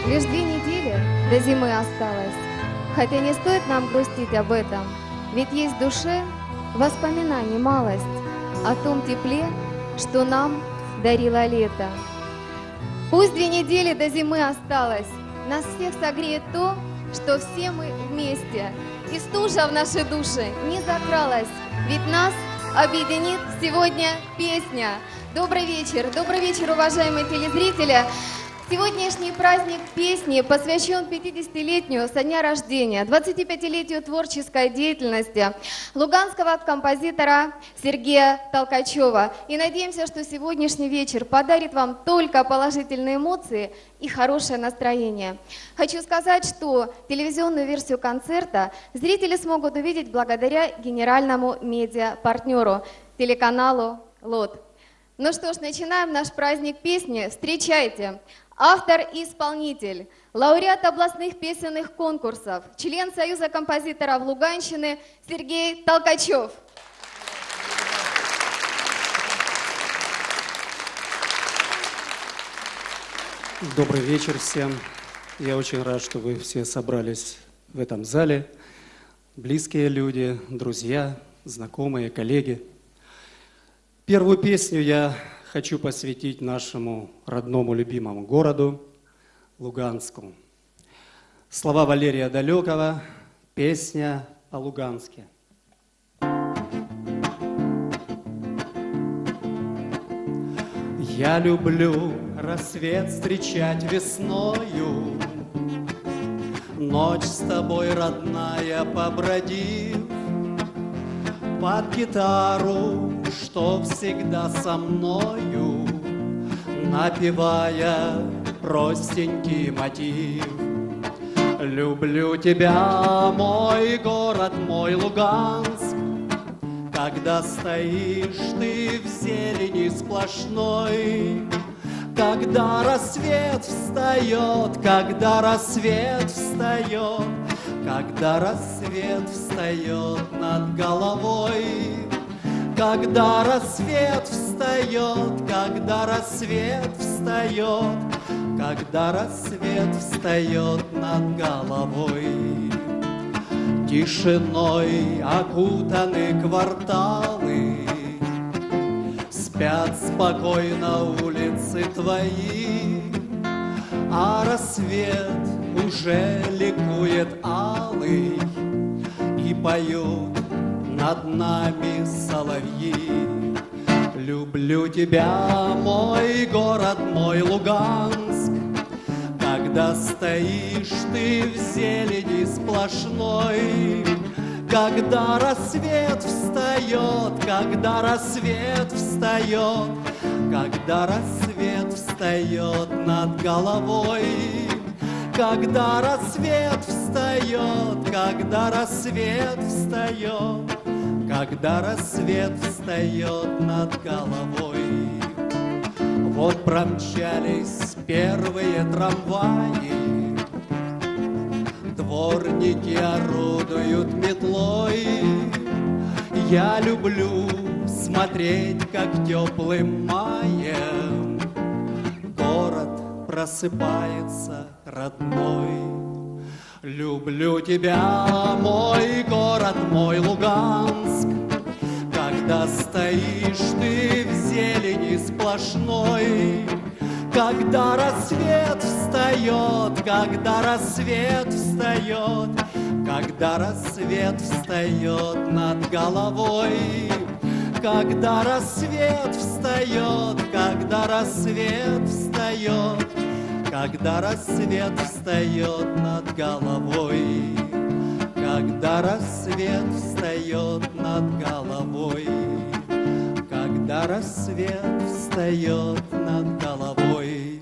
Лишь 2 недели до зимы осталось, хотя не стоит нам грустить об этом, ведь есть в душе воспоминаний малость о том тепле, что нам дарило лето. Пусть 2 недели до зимы осталось, нас всех согреет то, что все мы вместе, и стужа в нашей душе не закралась, ведь нас объединит сегодня песня. Добрый вечер, уважаемые телезрители! Сегодняшний праздник песни посвящен 50-летию со дня рождения, 25-летию творческой деятельности луганского композитора Сергея Толкачева. И надеемся, что сегодняшний вечер подарит вам только положительные эмоции и хорошее настроение. Хочу сказать, что телевизионную версию концерта зрители смогут увидеть благодаря генеральному медиапартнеру телеканалу ЛОТ. Ну что ж, начинаем наш праздник песни. Встречайте! Автор и исполнитель, лауреат областных песенных конкурсов, член Союза композиторов Луганщины Сергей Толкачев. Добрый вечер всем. Я очень рад, что вы все собрались в этом зале. Близкие люди, друзья, знакомые, коллеги. Первую песню я хочу посвятить нашему родному любимому городу Луганску. Слова Валерия Далекова, песня о Луганске. Я люблю рассвет встречать весною, ночь с тобой, родная, побродив под гитару, что всегда со мною, напевая простенький мотив. Люблю тебя, мой город, мой Луганск, когда стоишь ты в зелени сплошной, когда рассвет встает, когда рассвет встает, когда рассвет встает над головой, когда рассвет встает, когда рассвет встает, когда рассвет встает над головой. Тишиной окутаны кварталы, спят спокойно улицы твои, а рассвет уже ликует алый, и поют над нами соловьи. Люблю тебя, мой город, мой Луганск, когда стоишь ты в зелени сплошной, когда рассвет встает, когда рассвет встает, когда рассвет встает над головой, когда рассвет встает, когда рассвет встает, когда рассвет встает над головой. Вот промчались первые трамваи, дворники орудуют метлой. Я люблю смотреть, как теплым маем город просыпается родной. Люблю тебя, мой город, мой Луганск, когда стоишь ты в зелени сплошной, когда рассвет встает, когда рассвет встает, когда рассвет встает над головой, когда рассвет встает, когда рассвет встает, когда рассвет встает над головой, когда рассвет встает над головой, когда рассвет встает над головой.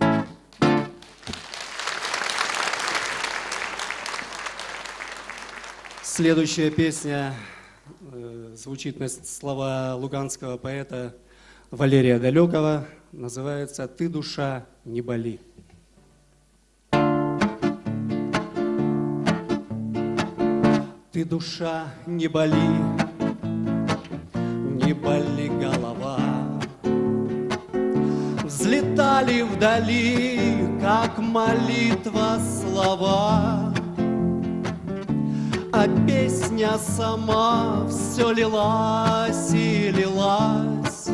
Следующая песня звучит на слова луганского поэта Валерия Далекова, называется «Ты, душа, не боли». Ты, душа, не боли, не боли голова, взлетай звучали вдали, как молитва слова, а песня сама все лилась и лилась,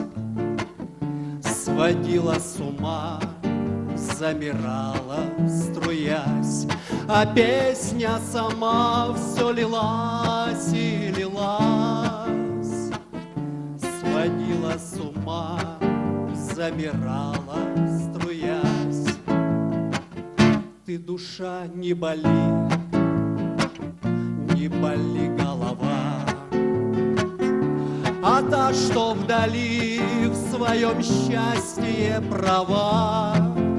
сводила с ума, замирала, струясь, а песня сама все лилась и лилась, сводила с ума, замирала, струясь. Ты, душа, не боли голова, а та, что вдали в своем счастье права.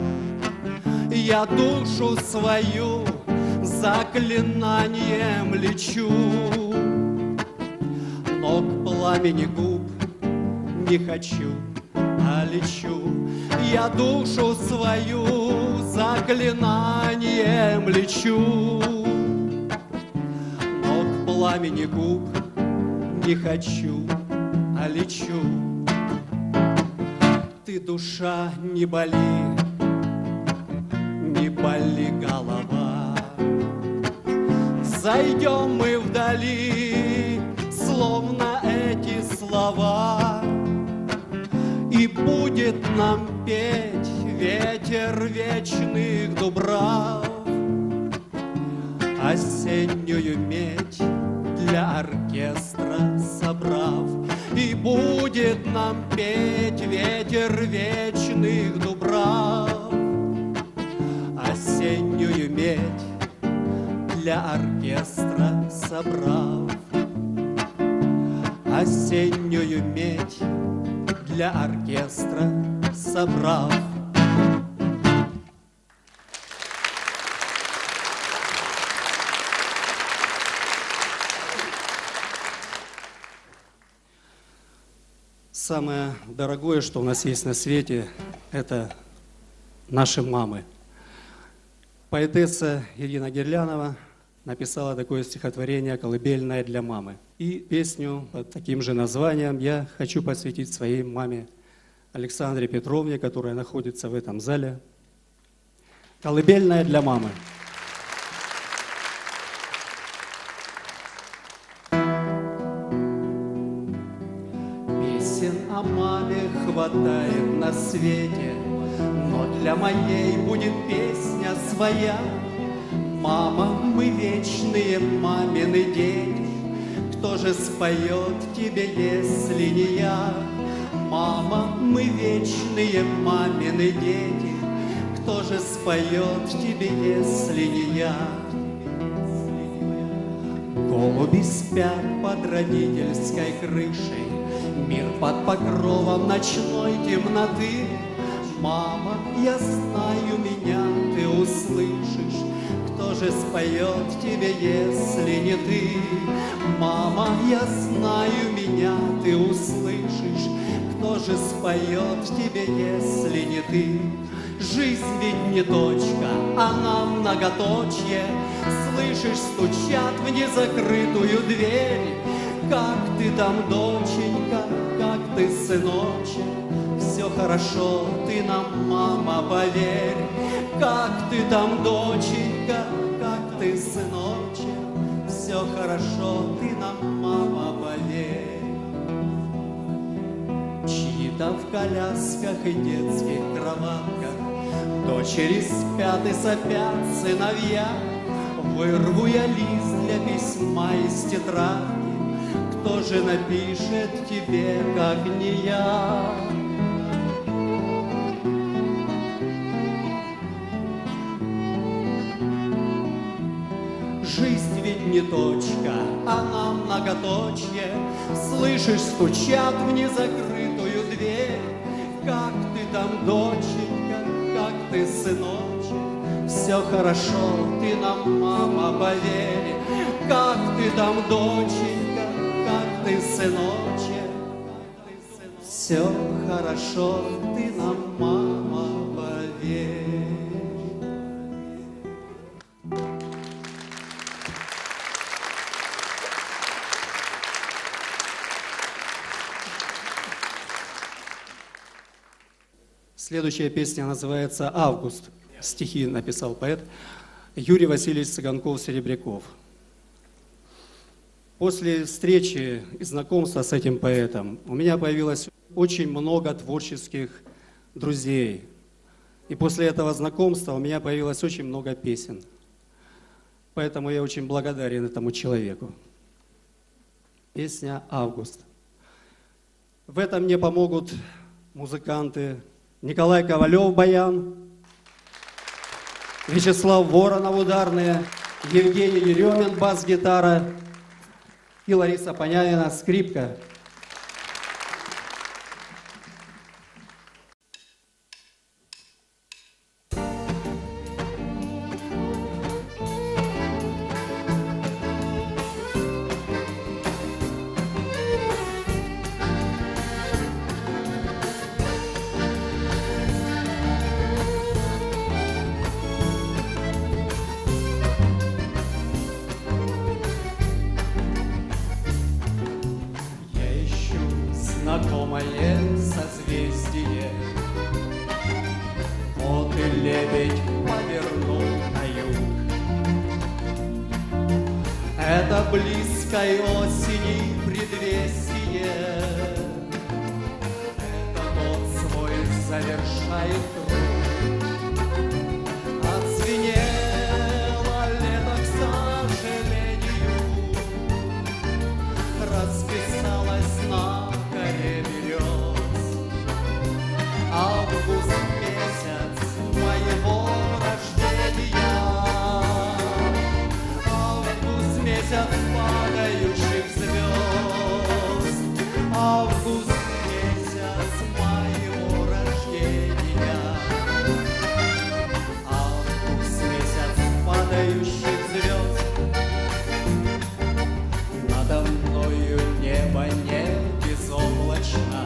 Я душу свою заклинанием лечу, но к пламени губ не хочу, а лечу. Я душу свою заклинанием лечу, но к пламени губ не хочу, а лечу. Ты, душа, не боли голова. Зайдем мы вдали, словно эти слова, и будет нам петь ветер вечных дубрав, осеннюю медь для оркестра собрав. И будет нам петь ветер вечных дубрав, осеннюю медь для оркестра собрав, осеннюю медь для оркестра собрав. Самое дорогое, что у нас есть на свете, это наши мамы. Поэтесса Ирина Гирлянова написала такое стихотворение «Колыбельная для мамы». И песню под таким же названием я хочу посвятить своей маме Александре Петровне, которая находится в этом зале. «Колыбельная для мамы». Песен о маме хватает на свете, но для моей будет песня своя. Мама, мы вечные мамины дети, кто же споет тебе, если не я? Мама, мы вечные мамины дети, кто же споет тебе, если не я? Голуби спят под родительской крышей, мир под покровом ночной темноты. Мама, я знаю, меня ты услышишь, кто же споет тебе, если не ты? Мама, я знаю, меня ты услышишь, кто же споет тебе, если не ты? Жизнь ведь не точка, она многоточие. Слышишь, стучат в незакрытую дверь. Как ты там, доченька, как ты, сыночек? Все хорошо, ты нам, мама, поверь. Как ты там, доченька, как ты, сыночек? Все хорошо, ты нам, мама, поверь. Чьи-то в колясках и детских кроватках дочери спят и сопят сыновья. Вырву я лист для письма из тетради, кто же напишет тебе, как не я? Жизнь ведь не точка, она многоточие. Слышишь, стучат в незакрытую дверь. Как ты там, доченька, как ты, сыночек? Все хорошо, ты нам, мама, поверь. Как ты там, доченька, как ты, сыночек? Все хорошо, ты нам, мама, поверь. Следующая песня называется «Август». Стихи написал поэт Юрий Васильевич Цыганков-Серебряков. После встречи и знакомства с этим поэтом у меня появилось очень много творческих друзей. И после этого знакомства у меня появилось очень много песен. Поэтому я очень благодарен этому человеку. Песня «Август». В этом мне помогут музыканты Николай Ковалев, баян, Вячеслав Воронов, ударные, Евгений Еремин, бас-гитара и Лариса Понянина, скрипка. Знакомое созвездие, вот и лебедь повернул на юг. Это близкой осени предвестие, это тот свой завершает круг. Отзвенело лето, к сожалению, расписалось на берез. Август месяц моего рождения, август месяц падающих звезд, август месяц моего рождения, август месяц падающих звезд. Надо мною небо не безоблачно,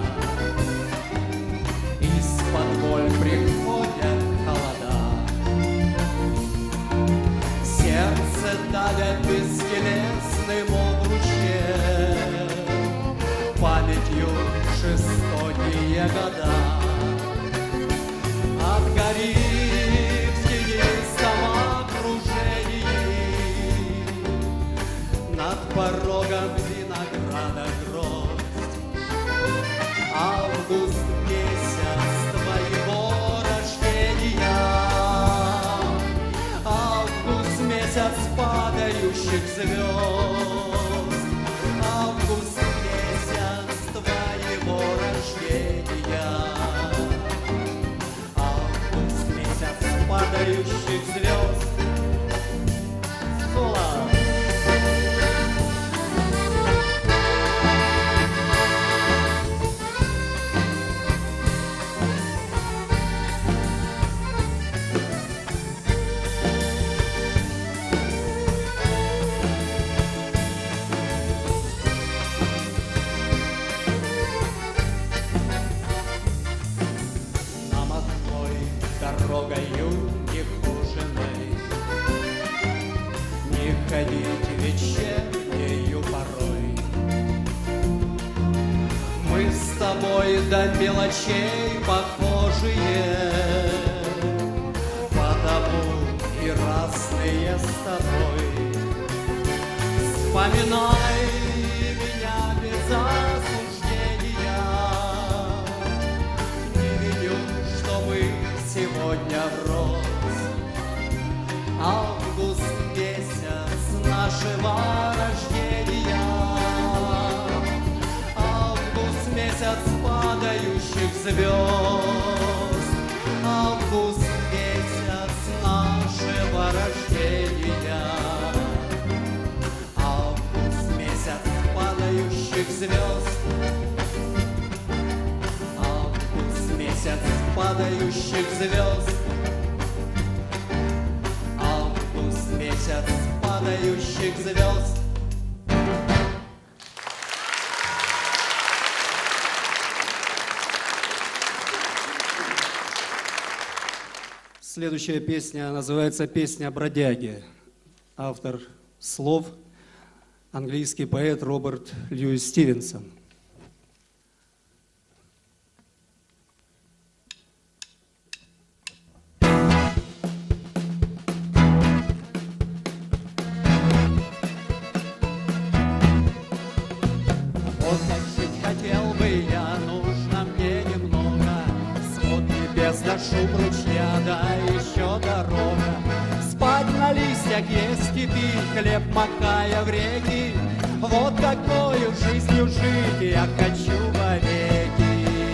из-под боль приходят холода. Сердце давят бестелесным обруче, памятью жестокие года. Отгорит в тенистом окружении, над порогом винограда гроздь. Август месяц твоего рождения, август месяц падающих звезд, август месяц твоего рождения, август месяц падающих звезд. Соло. Дорогою нехоженой не ходить вечернею порой. Мы с тобой до мелочей похожие, потому и разные с тобой. Вспоминай меня без осуждения, не виню, что мы сегодня врозь. Август месяц нашего рождения, август месяц падающих звезд, август месяц нашего рождения, август месяц падающих звезд. Месяц падающих звезд, август месяц падающих звезд. Следующая песня называется «Песня бродяги». Автор слов — английский поэт Роберт Льюис Стивенсон. бездна, шум ручья, да еще дорога. Спать на листьях есть степи, хлеб макая в реки. Вот какою жизнью жить я хочу вовеки.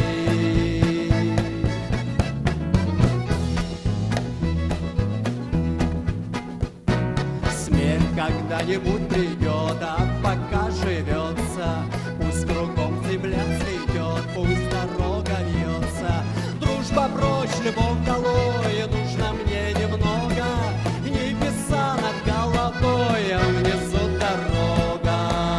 Смерть когда-нибудь придет, а пока живется, пусть кругом земля цветет, пусть дорога вьется. Дружба прочь, любовь долой, нужно мне немного. Небеса над головой, а внизу дорога.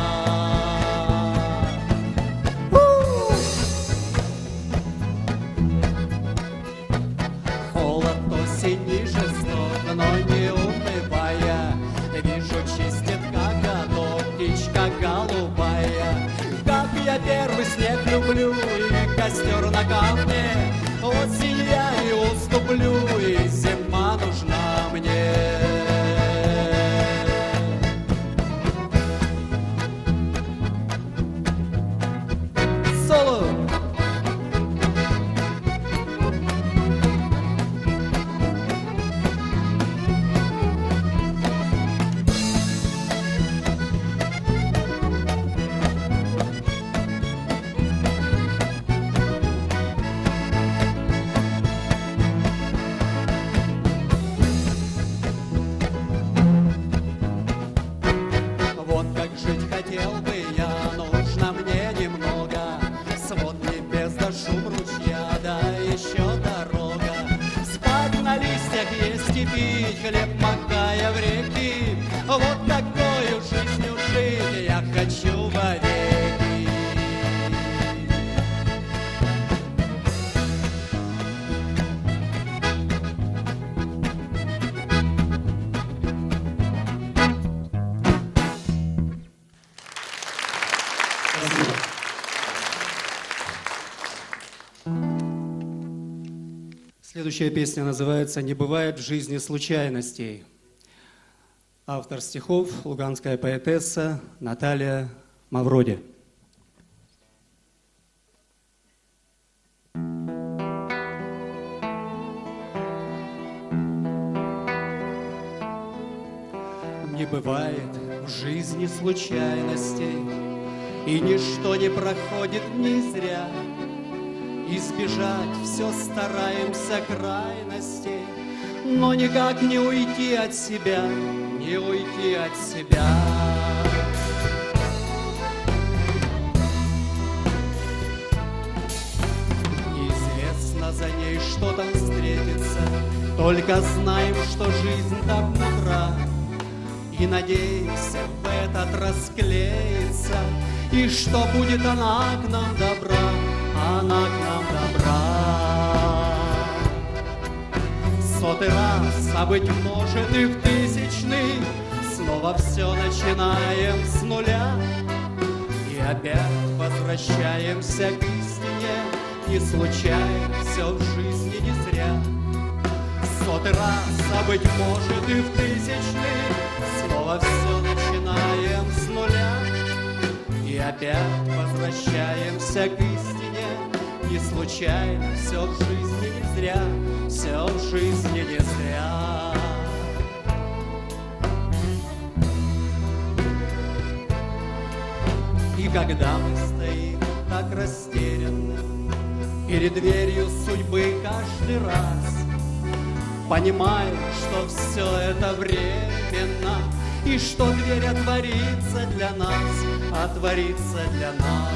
Холод осени жесток, но не унывая, вижу, чистит коготок птичка голубая. Как я первый снег люблю и костер на камне, осень я и уступлю, и зима нужна мне. Соло! Вот как жить хотел бы я, нужно мне немного. Свод небес да шум ручья, да еще дорога. Спать на листьях есть степи, хлеб макая в реки. Вот такою жизнью жить я хочу вовеки. Следующая песня называется «Не бывает в жизни случайностей». Автор стихов – луганская поэтесса Наталья Мавроди. Не бывает в жизни случайностей, и ничто не проходит не зря. Избежать все стараемся крайностей, но никак не уйти от себя, не уйти от себя. Неизвестно за ней, что там встретится, только знаем, что жизнь так мудра. И надеемся, в этот расклеится, и что будет она к нам добра, она к нам добра. Сотый раз, а быть может и в тысячный, снова все начинаем с нуля. И опять возвращаемся к истине, не случайно все в жизни не зря. Сотый раз, а быть может и в тысячный, снова все начинаем с нуля. И опять возвращаемся к истине, не случайно все в жизни не зря, все в жизни не зря. И когда мы стоим так растерянно перед дверью судьбы каждый раз, понимаем, что все это временно, и что дверь отворится для нас, отворится для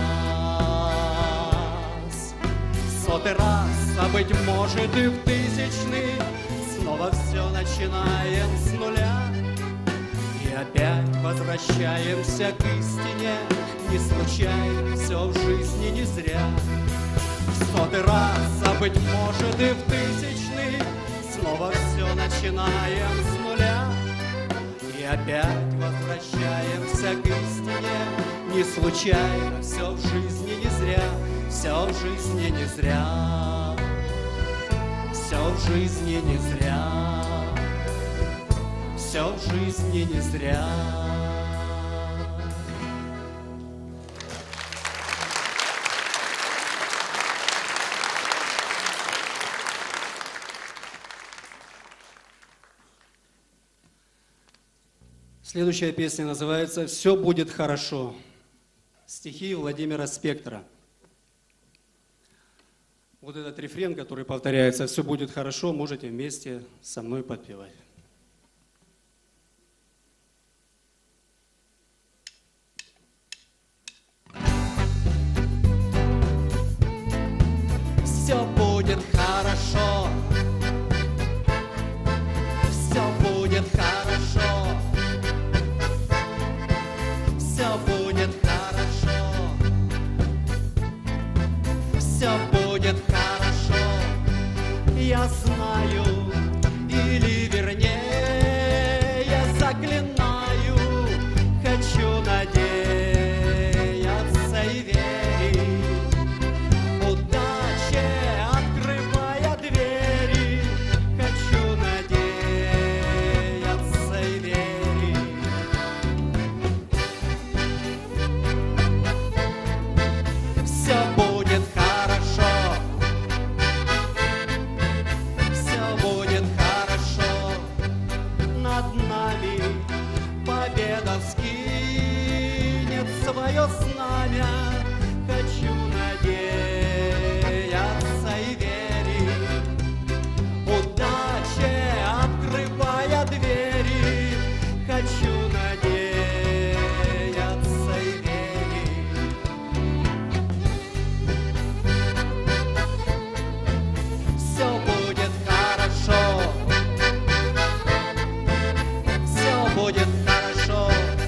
нас. Сотый раз, а быть может и в тысячный, снова все начинаем с нуля. И опять возвращаемся к истине, не случайно все в жизни не зря. Сотый раз, а быть может и в тысячный, снова все начинаем с нуля. И опять возвращаемся к истине, не случайно все в жизни не зря, все в жизни не зря, все в жизни не зря, все в жизни не зря. Следующая песня называется «Все будет хорошо». Стихи Владимира Спектора. Вот этот рефрен, который повторяется «Все будет хорошо», можете вместе со мной подпевать. Все будет хорошо, все будет хорошо, все будет хорошо, все будет хорошо, я знаю, или вернее, я заклинаю, хочу надеяться и верить. Открывая двери, хочу надеяться и верить. Все будет хорошо, все будет хорошо, над нами победа вскинет свое знамя, хочу надеяться и верить. Удачи, открывая двери, хочу надеяться и верить. Все будет хорошо, все будет хорошо.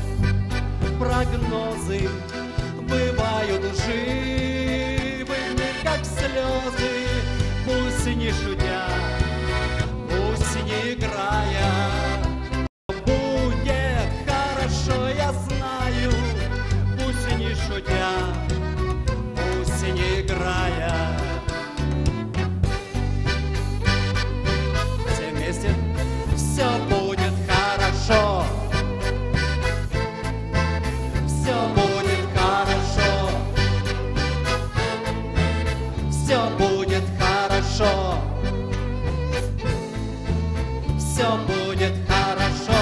Прогнозы бывают лживыми, как слезы, пусть не шутя, пусть не играя. Будет хорошо, я знаю, пусть не шутя, пусть не играя. Все вместе. Все будет хорошо. Все будет хорошо. Все будет хорошо. Все будет хорошо.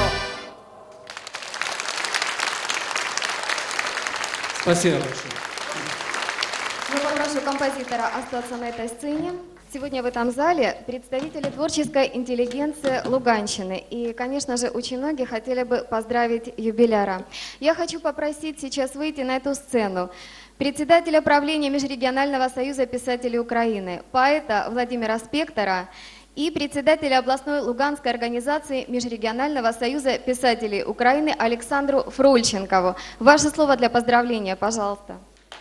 Спасибо большое. Я попрошу композитора остаться на этой сцене. Сегодня в этом зале представители творческой интеллигенции Луганщины. И, конечно же, очень многие хотели бы поздравить юбиляра. Я хочу попросить сейчас выйти на эту сцену председателя правления Межрегионального союза писателей Украины, поэта Владимира Спектора и председателя областной Луганской организации Межрегионального союза писателей Украины Александру Фрольченкову. Ваше слово для поздравления, пожалуйста.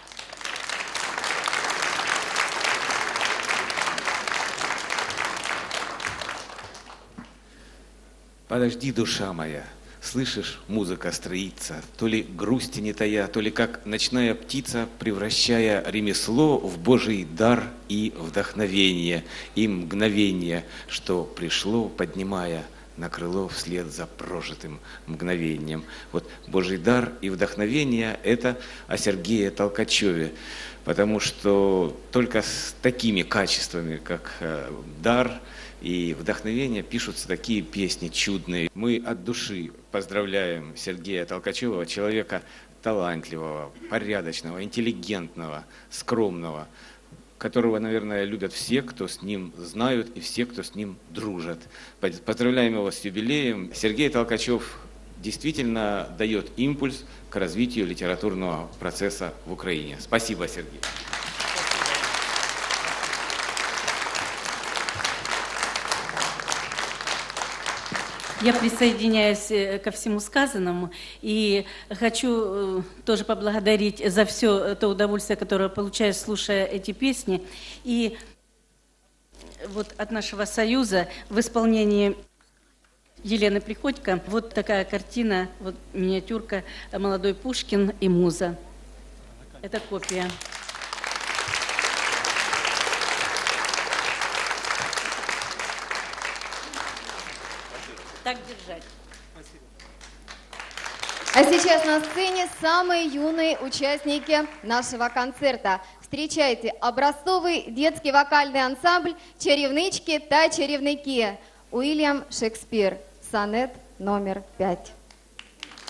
Подожди, душа моя, слышишь, музыка строится, то ли грусти не тая, то ли как ночная птица, превращая ремесло в Божий дар и вдохновение, и мгновение, что пришло, поднимая на крыло вслед за прожитым мгновением. Вот Божий дар и вдохновение – это о Сергее Толкачеве, потому что только с такими качествами, как дар и вдохновение, пишутся такие песни чудные. Мы от души поздравляем Сергея Толкачева, человека талантливого, порядочного, интеллигентного, скромного, которого, наверное, любят все, кто с ним знают, и все, кто с ним дружат. Поздравляем его с юбилеем. Сергей Толкачев действительно дает импульс к развитию литературного процесса в Украине. Спасибо, Сергей. Я присоединяюсь ко всему сказанному и хочу тоже поблагодарить за все то удовольствие, которое получаю, слушая эти песни. И вот от нашего союза в исполнении Елены Приходько вот такая картина, вот миниатюрка «Молодой Пушкин и муза». Это копия. Так держать. А сейчас на сцене самые юные участники нашего концерта. Встречайте образцовый детский вокальный ансамбль «Чарівнички та чарівники». Уильям Шекспир. Сонет номер 5.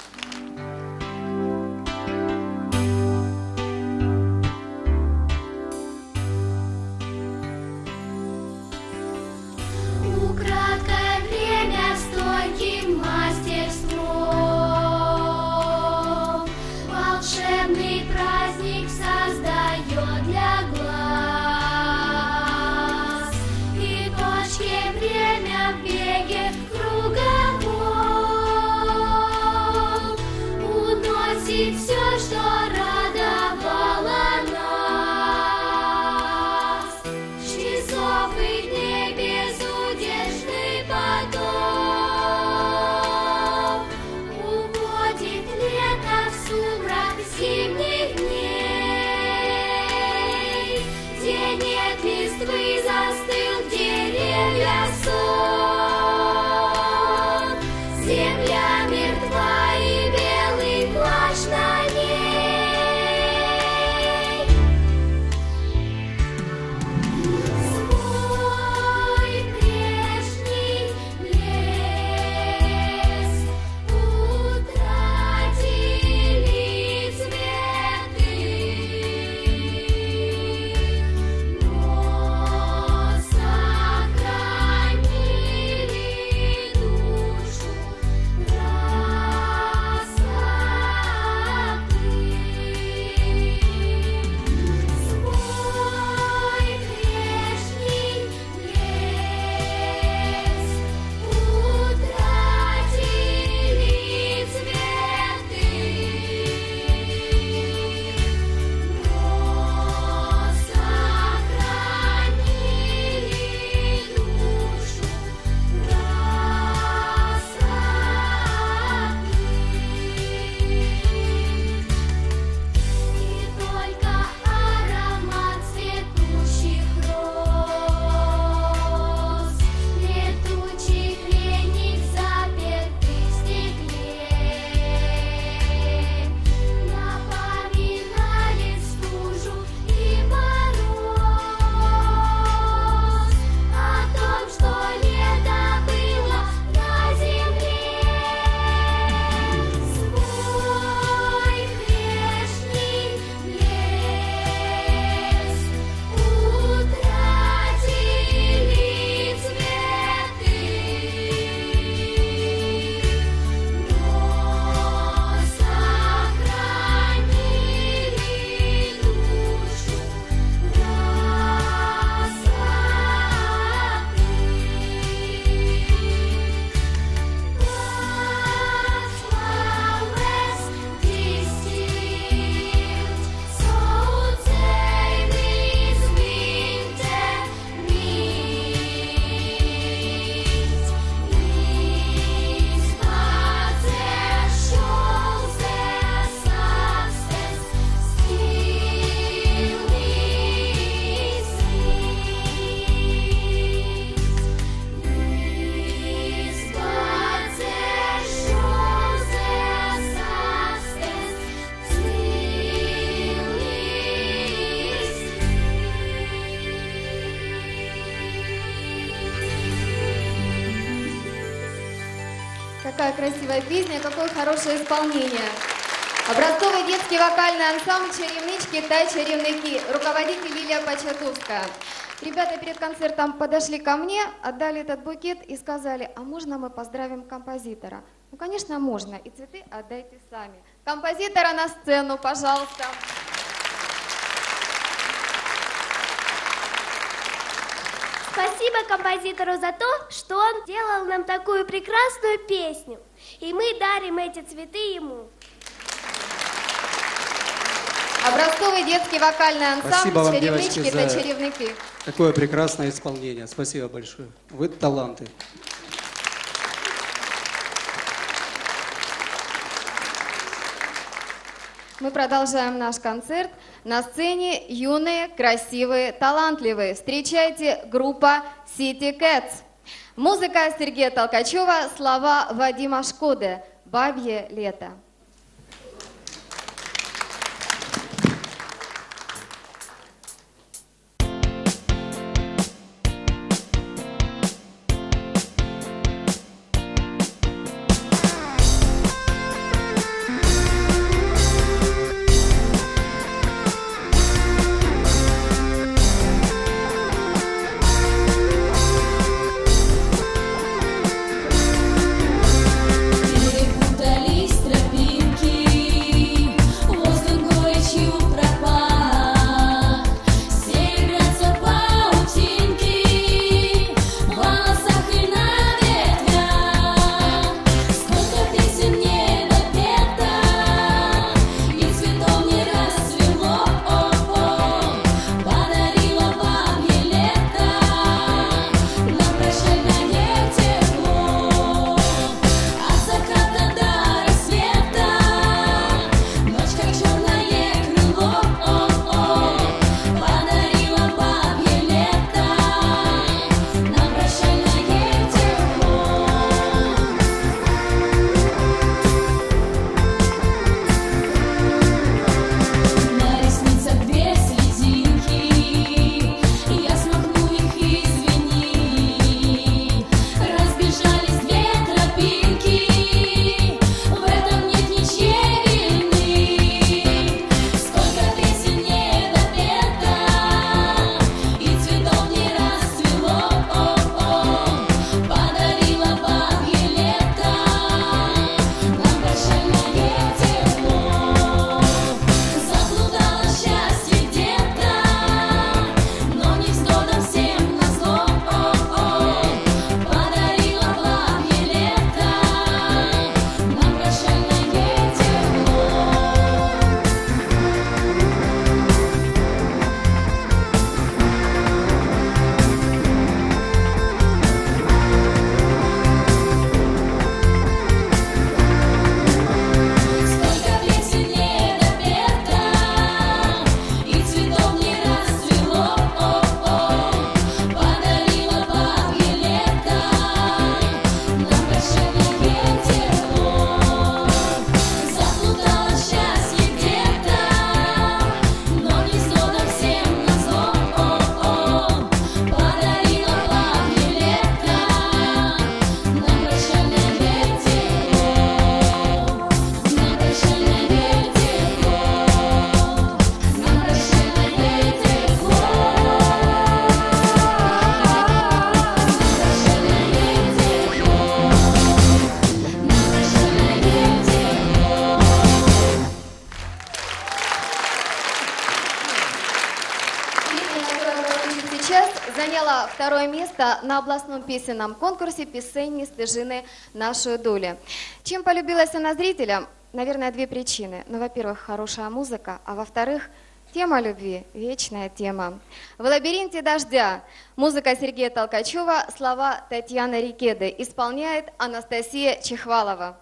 какая красивая песня, какое хорошее исполнение. Образцовый детский вокальный ансамбль «Чарівнички та чарівники», руководитель Лилия Початовская. Ребята перед концертом подошли ко мне, отдали этот букет и сказали: а можно мы поздравим композитора? Ну, конечно, можно, и цветы отдайте сами. Композитора на сцену, пожалуйста. Спасибо композитору за то, что он делал нам такую прекрасную песню. И мы дарим эти цветы ему. Образцовый детский вокальный Спасибо ансамбль вам, девочки, «Чарівнички за та чарівники». такое прекрасное исполнение. Спасибо большое. Вы таланты. Мы продолжаем наш концерт. На сцене юные, красивые, талантливые. Встречайте группа City Cats. Музыка Сергея Толкачева, слова Вадима Шкоды. «Бабье лето». Перепутались заняла второе место на областном песенном конкурсе «Песенні стежини нашої долі». Чем полюбилась она зрителям? Наверное, две причины. Ну, во-первых, хорошая музыка, а во-вторых, тема любви, вечная тема. В лабиринте дождя. Музыка Сергея Толкачева, слова Татьяны Рикеды. Исполняет Анастасия Чехвалова.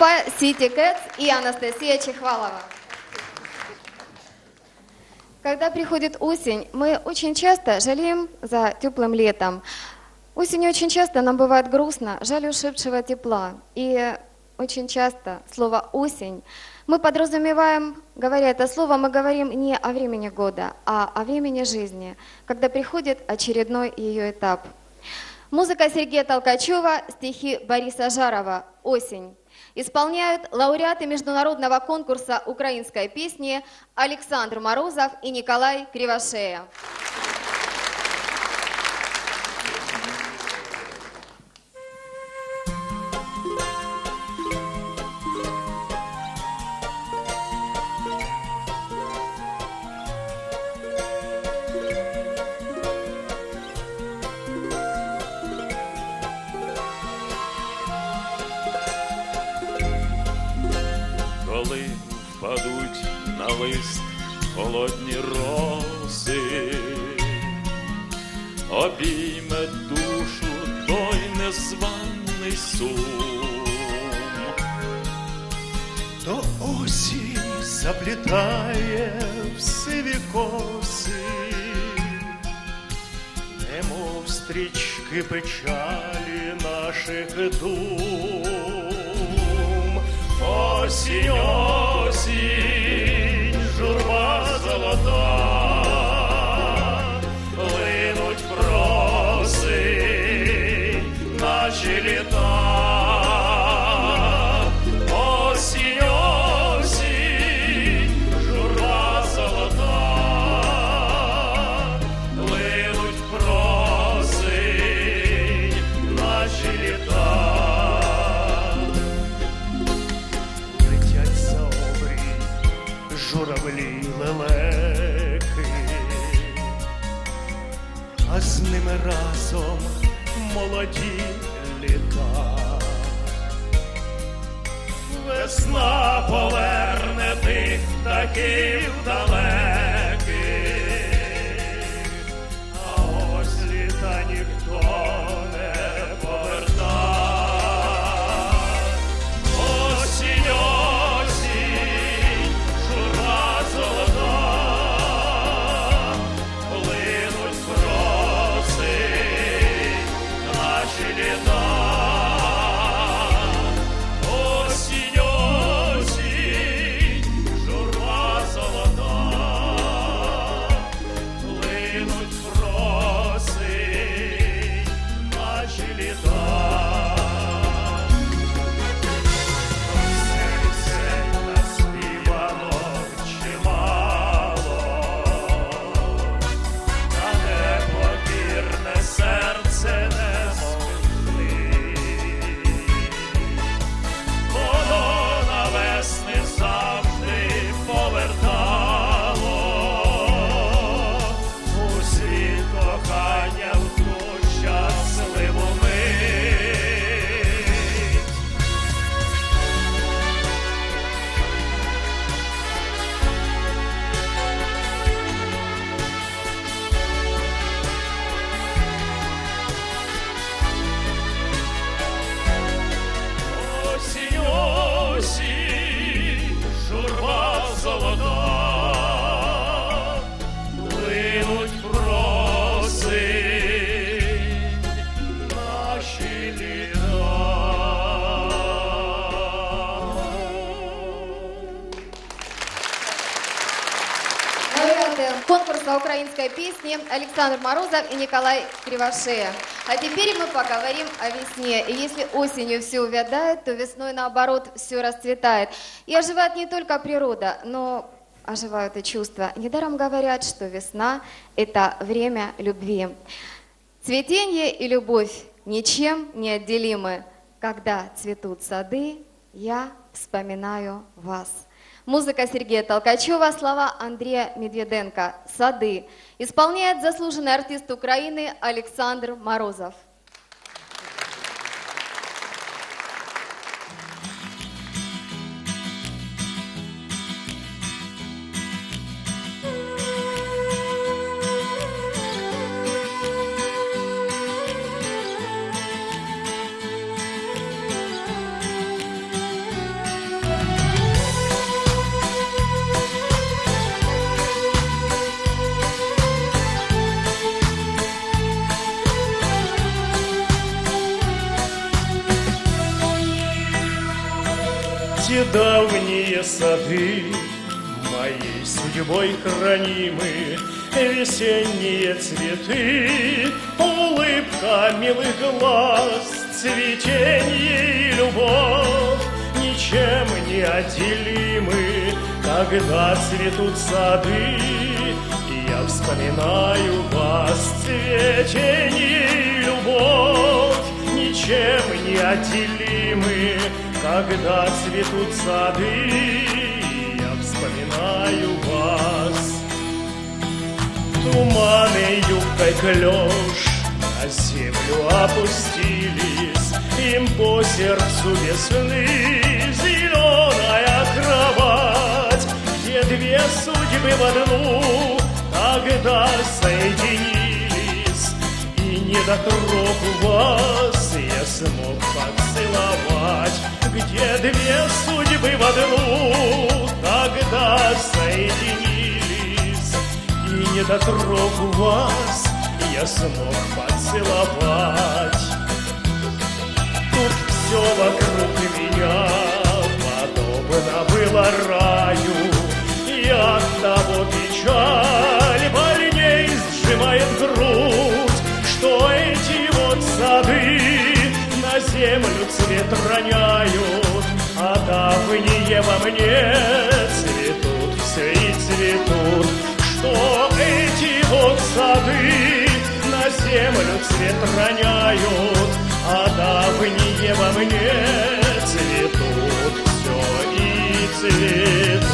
группа City Cats и Анастасия Чехвалова. Когда приходит осень, мы очень часто жалеем за теплым летом. Осенью очень часто нам бывает грустно, жаль ушедшего тепла. И очень часто слово «осень» мы подразумеваем, говоря это слово, мы говорим не о времени года, а о времени жизни, когда приходит очередной ее этап. Музыка Сергея Толкачева, стихи Бориса Жарова «Осень». Исполняют лауреаты международного конкурса украинской песни Александр Морозов и Николай Кривошея. Коли впадуть на лист холодні роси, обійме душу той незваний сум, то осінь заплітає в сиві коси, немов стрічки печалі наших дум. Осінь, осінь, журба золота, линуть проси наші літа. Осінь, осінь, журба золота, линуть проси наші літа. Журавлі, лелеки, а з ними разом молоді літа. Весна поверне тих птахів далеких, а ось літа ніхто не поверта. Осінь, конкурса украинской песни Александр Морозов и Николай Кривошея. А теперь мы поговорим о весне. И если осенью все увядает, то весной, наоборот, все расцветает. И оживает не только природа, но оживают и чувства. Недаром говорят, что весна – это время любви. Цветение и любовь ничем не отделимы. Когда цветут сады, я вспоминаю вас. Музыка Сергея Толкачева, слова Андрея Медведенко. «Сады». Исполняет заслуженный артист Украины Александр Морозов. Эти давние сады, моей судьбой хранимы, весенние цветы, улыбка милых глаз, цветение и любовь ничем не отделимы. Когда цветут сады, я вспоминаю вас, цветение и любовь ничем не отделимы. Когда цветут сады, я вспоминаю вас. Туманы юбкой клёш на землю опустились, им по сердцу весны зеленая кровать, где две судьбы в одну тогда соединились, и недотрог вас я смог поцеловать, где две судьбы в одну тогда соединились, и недотрог вас я смог поцеловать. Тут все вокруг меня подобно было раю, и от того печаль больней сжимает грудь, что эти вот сады на землю цвет роняют, а давние во мне цветут, все и цветут, что эти вот сады на землю цвет роняют, а давние во мне цветут, все и цветут.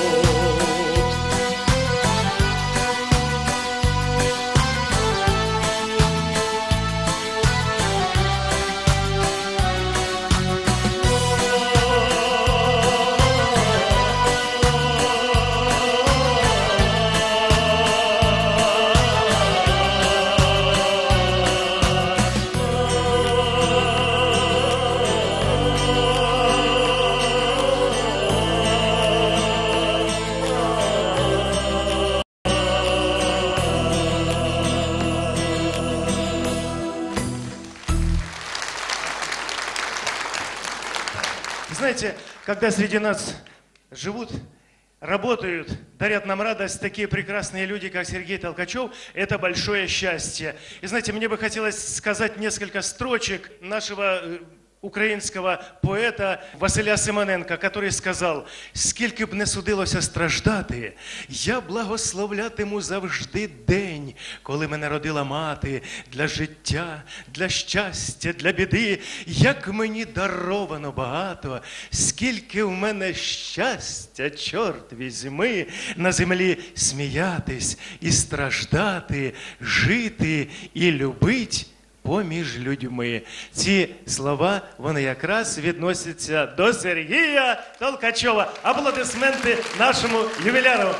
Знаете, когда среди нас живут, работают, дарят нам радость такие прекрасные люди, как Сергей Толкачев, это большое счастье. И знаете, мне бы хотелось сказать несколько строчек нашего українського поета Василя Симоненка, который сказав: «Скільки б не судилося страждати, я благословлятиму завжди день, коли мене родила мати, для життя, для щастя, для біди. Як мені даровано багато, скільки в мене щастя, чорт візьми, на землі сміятись і страждати, жити і любить поміж людьми». Ці слова, вони якраз відносяться до Сергія Толкачова. Аплодисменти нашому ювіляру.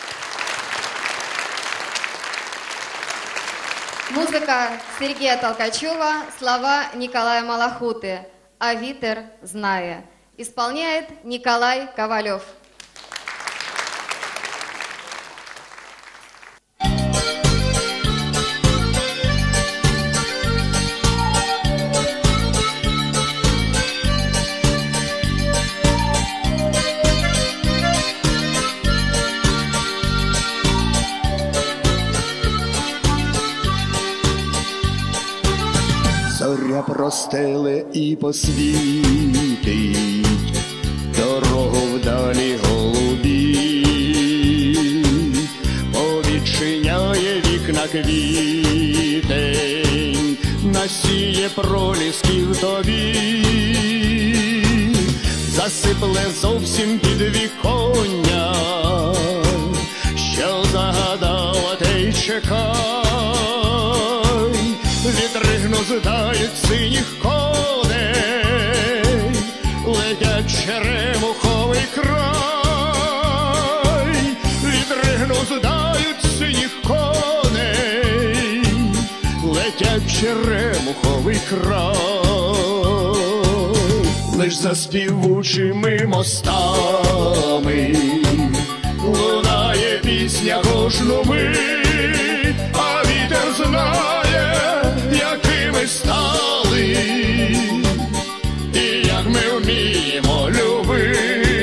Музыка Сергея Толкачева, слова Николая Малахуты «А вітер знає». Исполняет Николай Ковалев. Зоря простеле і посвітить дорогу вдалі голубі, повідчиняє вікна квітень, насіє пролісків тобі, засипле зовсім підвіконня, що загадала, те й чекай. Вітри гнуздають синіх коней, летять черемуховий край. Вітри гнуздають синіх коней, летять черемуховий край. Лиш за співучими мостами лунає пісня кожну мить, а вітер знає, якими стали, і як ми вміємо любити.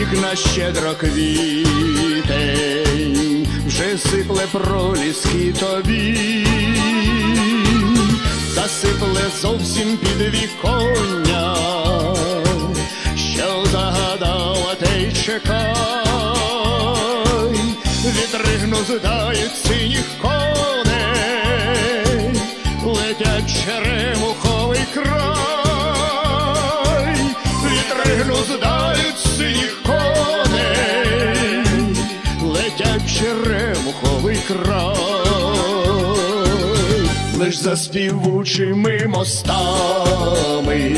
вікна щедро квітень, вже сипле проліски тобі, засипле зовсім підвіконня, що загадав, а те й чекай. Вітри гнуздають синіх коней, летять черемуховий край. Вітри гнуздають синіх коней, летять черемуховий край. Лиш за співучими мостами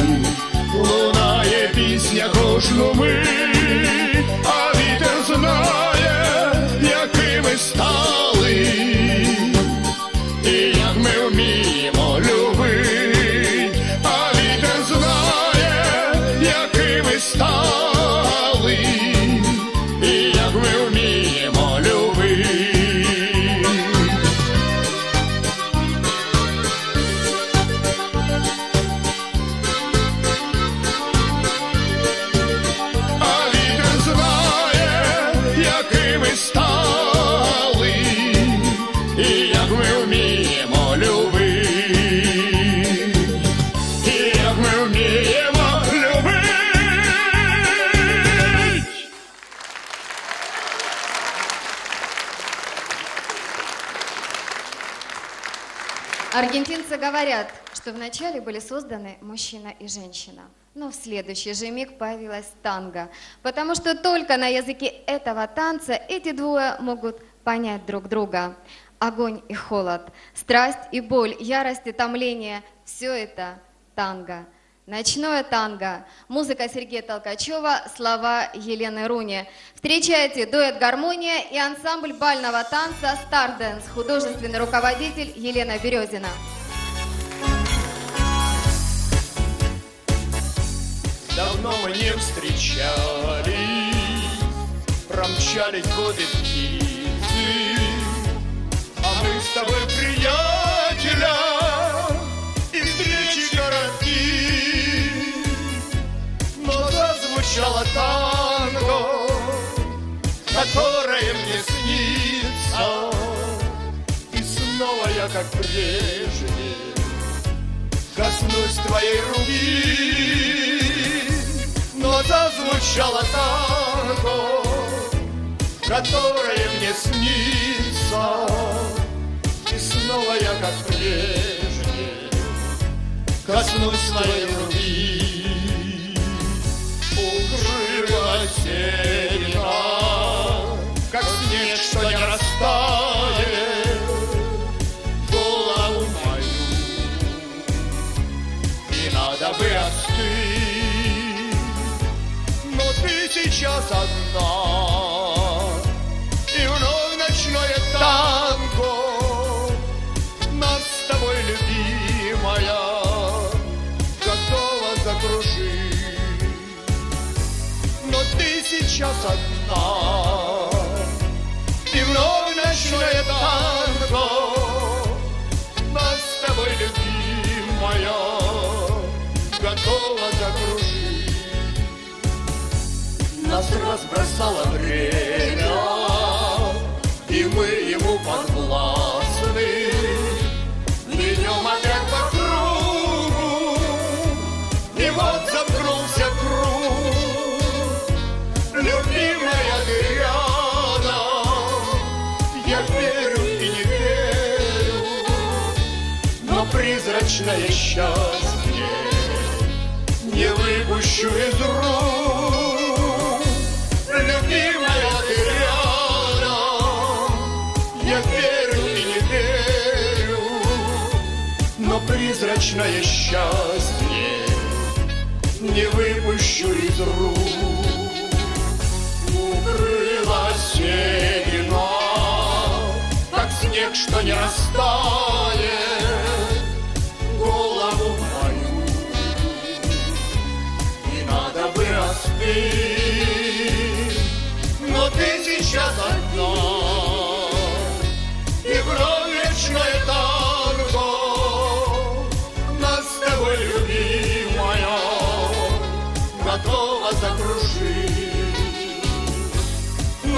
лунає пісня кожну мить, а вітер знає, якими стали, і як ми вміємо любить, а вітер знає, якими стали, і як ми вміємо любить. А вітер знає, якими стали, і як ми вміємо любить, і як ми вміємо любить. Аргентинцы говорят, что вначале были созданы мужчина и женщина, но в следующий же миг появилась танго, потому что только на языке этого танца эти двое могут понять друг друга. Огонь и холод, страсть и боль, ярость и томление – все это танго. Ночное танго. Музыка Сергея Толкачева, слова Елены Руни. Встречайте дуэт «Гармония» и ансамбль бального танца «Старденс», художественный руководитель Елена Березина. Давно мы не встречались, промчались годы птицы, а мы с тобой приятеля и встречи короткие. Но зазвучало танго, которое мне снится, и снова я, как прежде, коснусь твоей руки. Но зазвучало танго, которое мне снится, и снова я, как прежде, коснусь твоей руки. Укрыла сена, как снег, что не растает, голову мою, и надо бы остыть. Но ты сейчас одна, и вновь ночное танго нас с тобой, любимая, готова закружить. Но ты сейчас одна, и вновь ночное танго нас с тобой, любимая, готова закружить. Нас разбросало время, и мы ему подвластны. Идем опять по кругу, и вот замкнулся круг. Любимая, ты рядом, я верю и не верю, но призрачное счастье не выпущу из рук. Любимая, ты рядом, я верю и не верю, но призрачное счастье не выпущу из рук. Укрыла седина, как снег, что не растает, голову мою, и надо бы остыть. Но ты сейчас одна, и вновь вечное танго нас с тобой, любимая, готова закружить.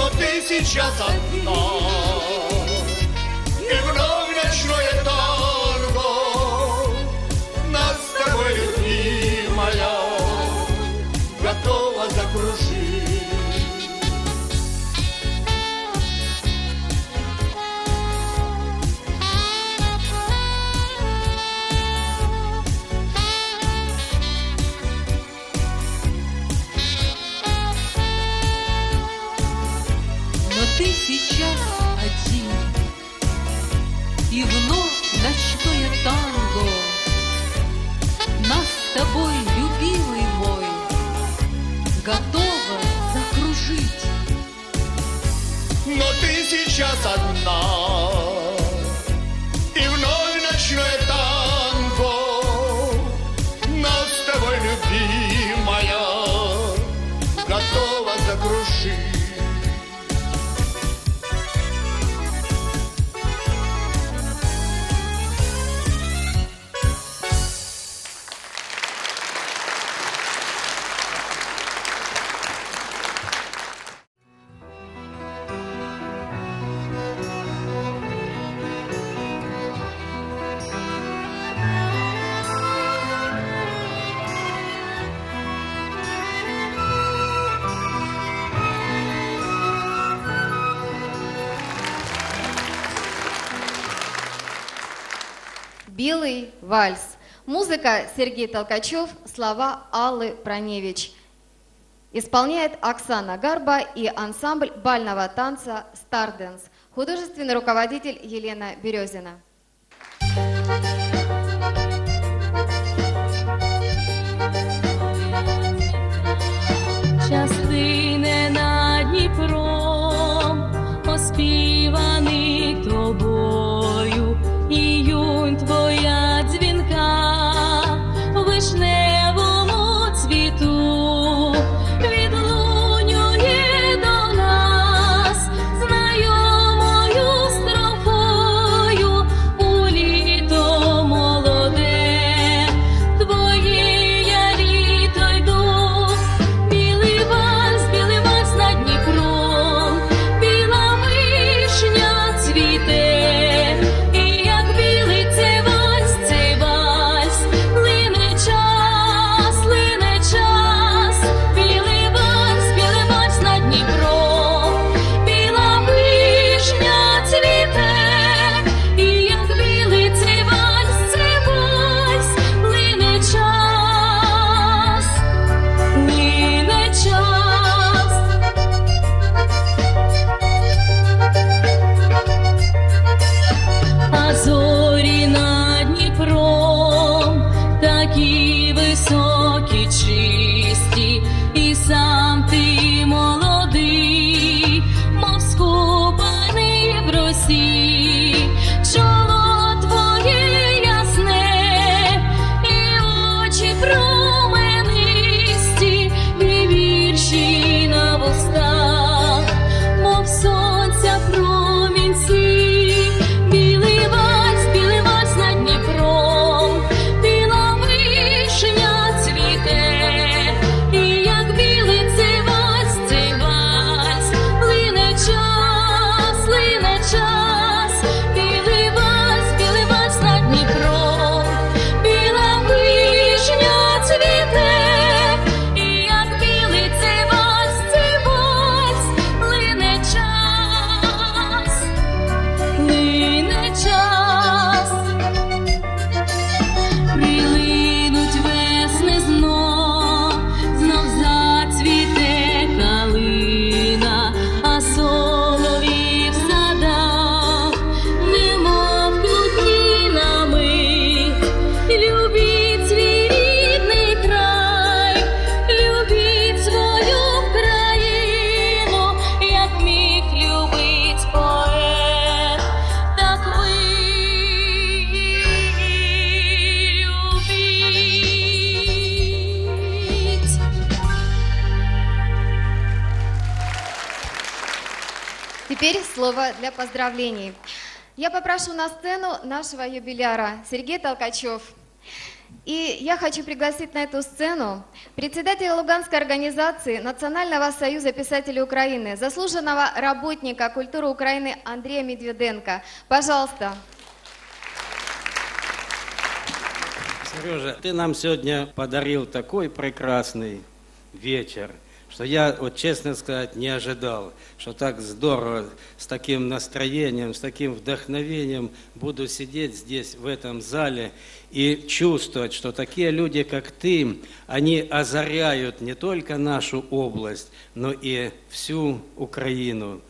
но ты сейчас одна. И вновь ночное танго нас с тобой, любимая, готова закружить. Но ты сейчас один, и вновь ночное танго нас с тобой, любимый мой, готова закружить. Но ты сейчас одна, и вновь ночное танго нас с тобой, любимая, готова закружить. «Белый вальс». Музыка Сергей Толкачев, слова Аллы Проневич. Исполняет Оксана Гарба и ансамбль бального танца «Старденс». Художественный руководитель Елена Березина. Частине над Дніпром, оспіваний тобою, іюнь твоя дзвінка, в вишневому цвіту, відлунює до нас знайомою строфою, у літо молоде, твоє я літо йду, білий вальс над Дніпром, біла вишня цвіте. Чисті, і сам ти молодий, мов скупаний в росі, чоло твоє ясне, і очі променисті, і вірші на вустах, мов сонця промінці, білий вальс над Дніпром, біла вишня цвіте. Теперь слово для поздравлений. Я попрошу на сцену нашего юбиляра Сергея Толкачев. И я хочу пригласить на эту сцену председателя Луганской организации Национального союза писателей Украины, заслуженного работника культуры Украины Андрея Медведенко. Пожалуйста. Сережа, ты нам сегодня подарил такой прекрасный вечер, что я, вот честно сказать, не ожидал, что так здорово, с таким настроением, с таким вдохновением буду сидеть здесь, в этом зале, и чувствовать, что такие люди, как ты, они озаряют не только нашу область, но и всю Украину.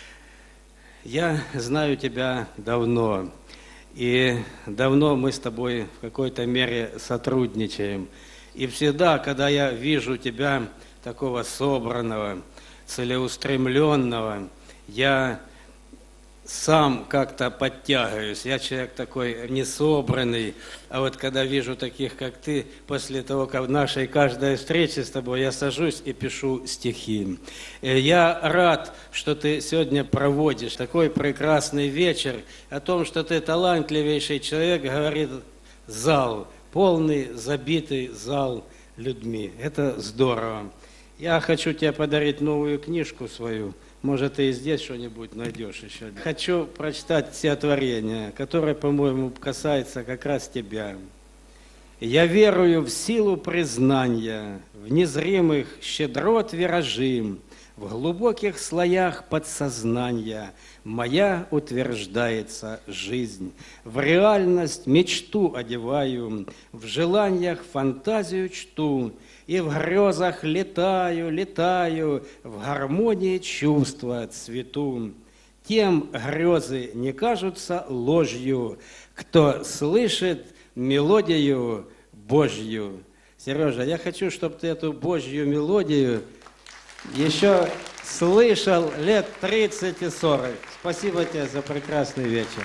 Я знаю тебя давно, и давно мы с тобой в какой-то мере сотрудничаем. И всегда, когда я вижу тебя такого собранного, целеустремленного, я сам как-то подтягиваюсь. Я человек такой несобранный, а вот когда вижу таких, как ты, после того, как в нашей каждой встрече с тобой, я сажусь и пишу стихи. Я рад, что ты сегодня проводишь такой прекрасный вечер. О том, что ты талантливейший человек, говорит зал, полный, забитый зал людьми. Это здорово. Я хочу тебе подарить новую книжку свою. Может, ты и здесь что-нибудь найдешь еще. Хочу прочитать стихотворение, которое, по-моему, касается как раз тебя. «Я верую в силу признания, в незримых щедрот виражи, в глубоких слоях подсознания моя утверждается жизнь. В реальность мечту одеваю, в желаниях фантазию чту, и в грезах летаю, летаю, в гармонии чувства цвету. Тем грезы не кажутся ложью, кто слышит мелодию Божью». Сережа, я хочу, чтобы ты эту Божью мелодию еще слышал лет 30 и 40. Спасибо тебе за прекрасный вечер.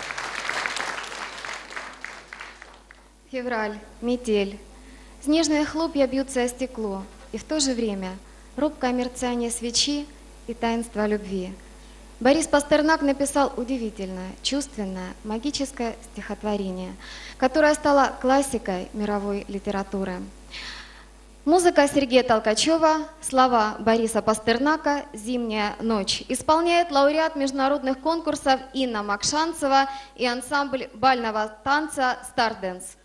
Февраль, метель. Снежные хлопья бьются о стекло, и в то же время робкое мерцание свечи и таинство любви. Борис Пастернак написал удивительное, чувственное, магическое стихотворение, которое стало классикой мировой литературы. Музыка Сергея Толкачева, слова Бориса Пастернака «Зимняя ночь». Исполняет лауреат международных конкурсов Инна Макшанцева и ансамбль бального танца «Старденс».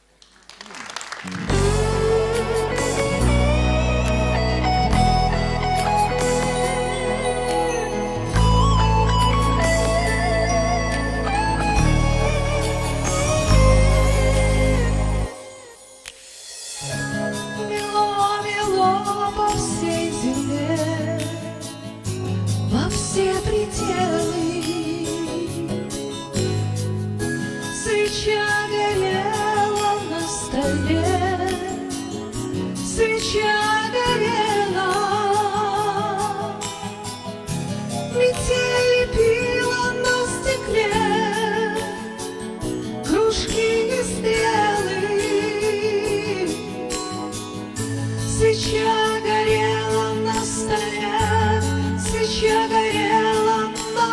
Все пределы, свеча горела на столе, свеча горела, метель пила на стекле, кружки и стрелы, свеча горела на столе, свеча горела на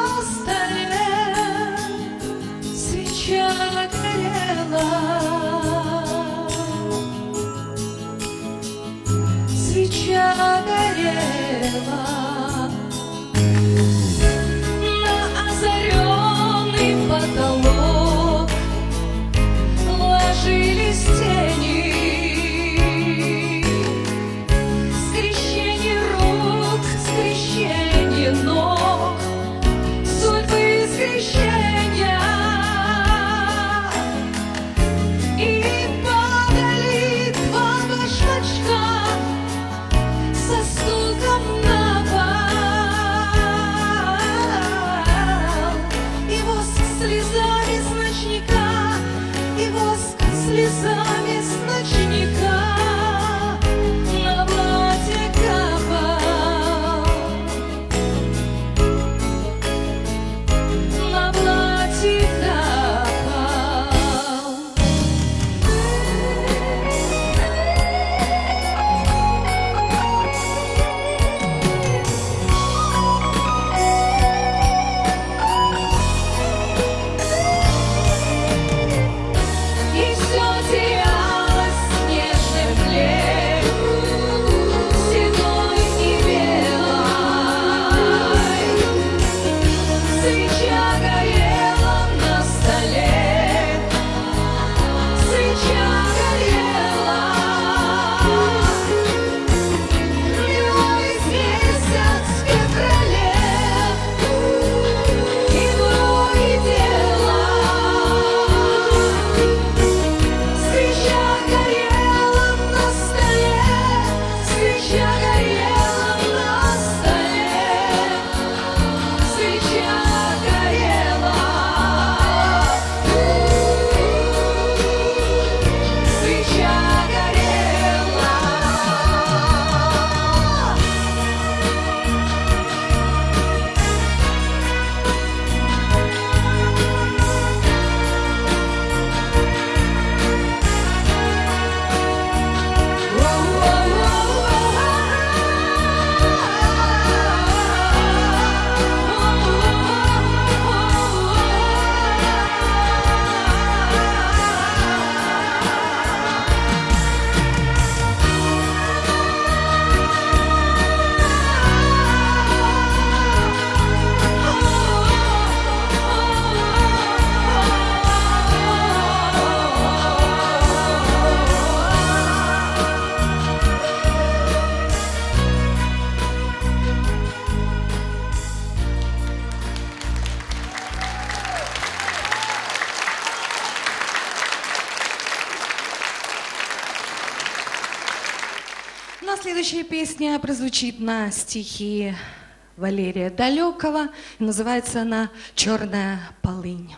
следующая песня прозвучит на стихи Валерия Далекова. Называется она «Черная полынь».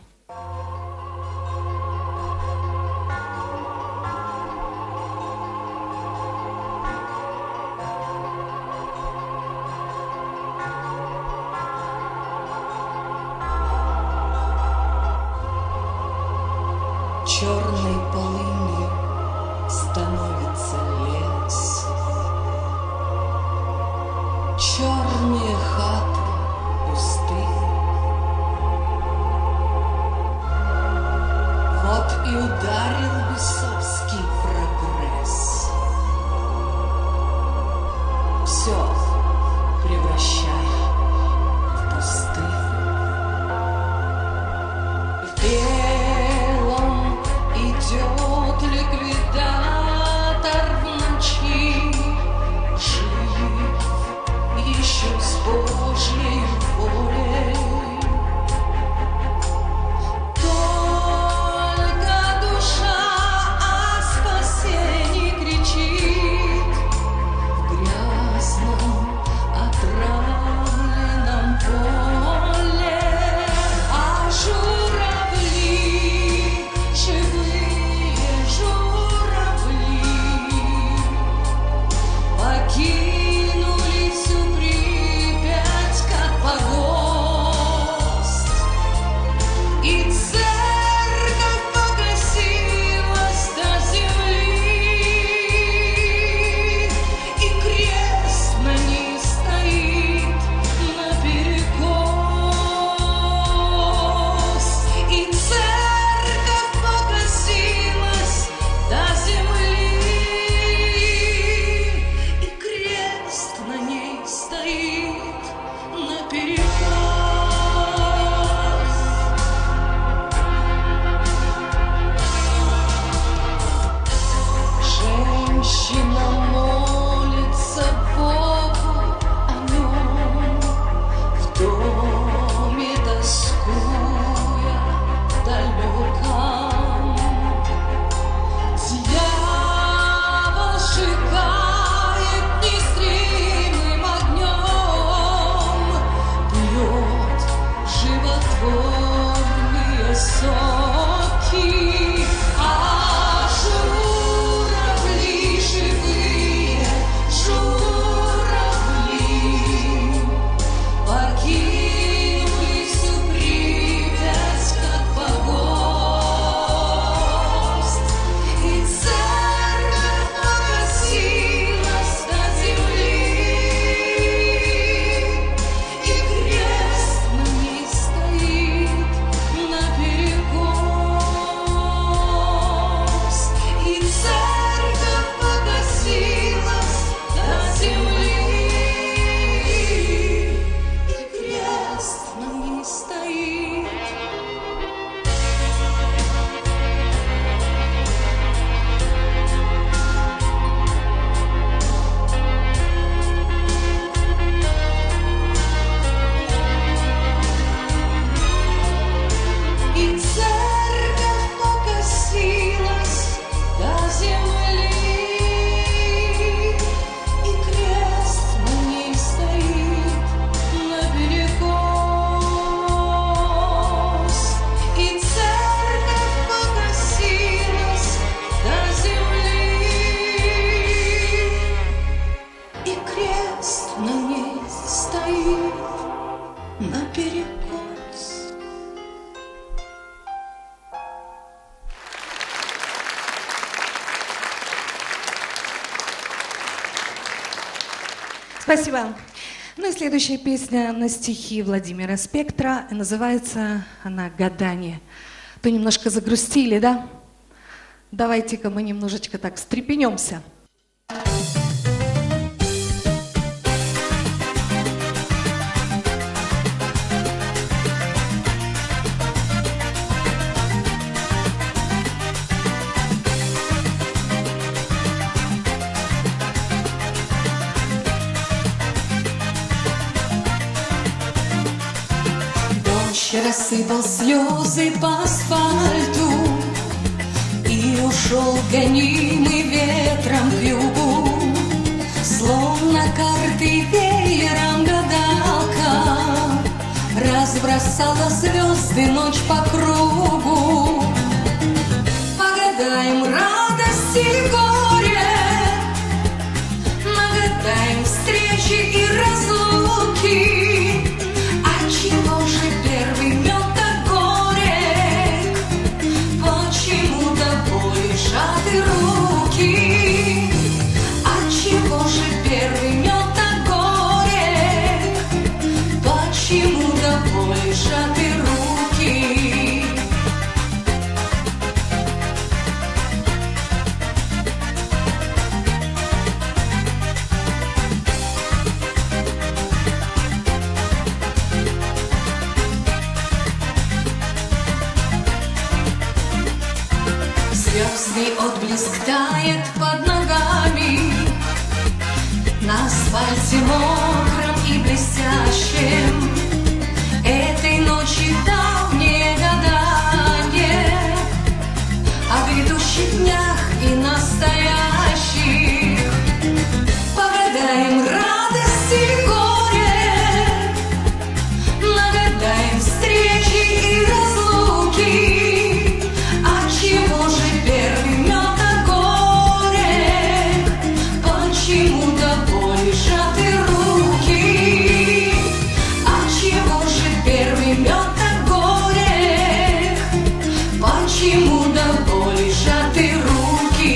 Черной полынью становится лес, черные хаты пустые. Вот и ударил бесовский прогресс, все превращая в пустыню. Идет ликвидатор в ночи, жив еще с Божьей волей. Только душа о спасении кричит в грязном отравленном поле, а журавли живые журавли покинули всю Припять как погост, и церковь покосилась до земли, и крест на ней стоит наперекос, и церковь покосилась до земли, и крест на ней стоит наперекос. Женщина молится Богу о нем, в доме тоскуя далеком. Дьявол сжигает нестримным огнем, бьет животворные соки, а журавли живые журавли покинули всю Припять как погост, и церковь покосилась до земли, и крест на ней стоит наперекос, и церковь покосилась до земли, и крест на ней стоит. И церковь покосилась до земли, и крест на ней стоит наперекос, и церковь покосилась до земли, и крест на ней стоит наперекос. Спасибо. Ну и следующая песня на стихи Владимира Спектра. Называется она «Гадание». То немножко загрустили, да? Давайте-ка мы немножечко так встрепенемся. Дождь рассыпал слезы по асфальту и ушел гонимый ветром к югу. Словно бросала звезды ночь по кругу. Погадаем радость или горе, нагадаем встречи и разлуки. Отчего же первый мед так горек? Почему до боли сжаты руки? Отчего же первый мед так горек? Почему до боли сжаты руки? Звездный отблеск тает под ногами, на асфальте мокром и блестящем. Этой ночи давнее гадание о грядущих днях и настоящих. Погадаем радость или горе, нагадаем встречи и разлуки. Отчего же первый мед так горек? Почему до боли сжаты руки? Отчего же первый мед так горек? Почему до боли сжаты руки?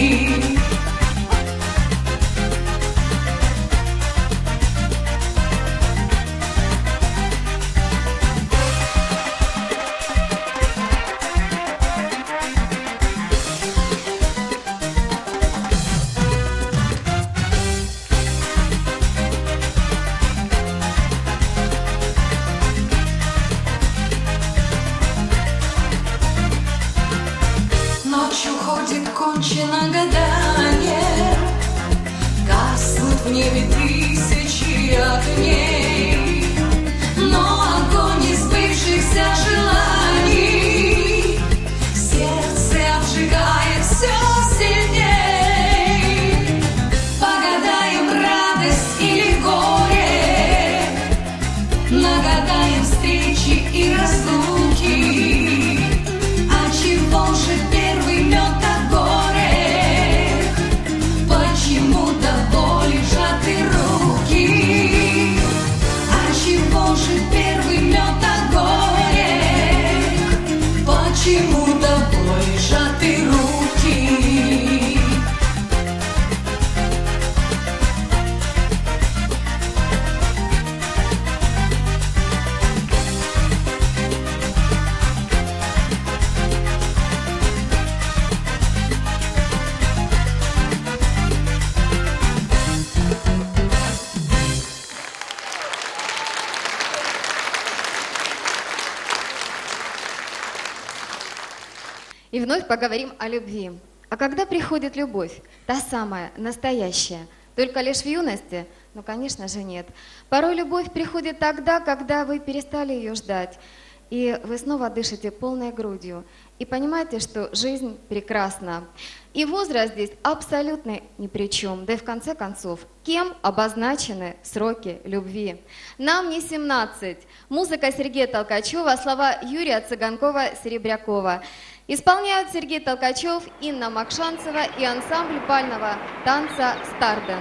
Ночь уходит, кончено гадание, гаснут в небе тысячи огней, но огонь несбывшихся желаний сердце обжигает все сильней. Погадаем радость или горе, нагадаем встречи и разлуки. Отчего же первый мед так горек? Почему до боли сжаты руки? Отчего же первый мед так горек? Почему до боли сжаты руки? И вновь поговорим о любви. А когда приходит любовь, та самая, настоящая, только лишь в юности? Ну, конечно же, нет. Порой любовь приходит тогда, когда вы перестали ее ждать, и вы снова дышите полной грудью, и понимаете, что жизнь прекрасна. И возраст здесь абсолютно ни при чем. Да и в конце концов, кем обозначены сроки любви? Нам не 17. Музыка Сергея Толкачева, слова Юрия Цыганкова-Серебрякова. Исполняют Сергей Толкачев, Инна Макшанцева и ансамбль бального танца «Старденс».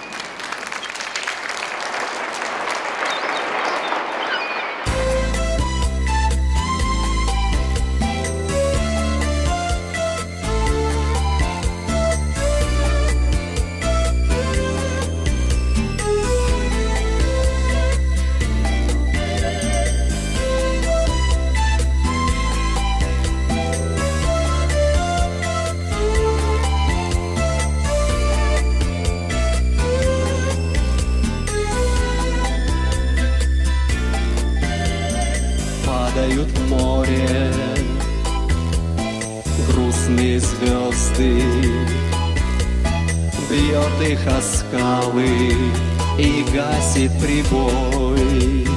Падают в море грустные звезды, бьет их о скалы и гасит прибой.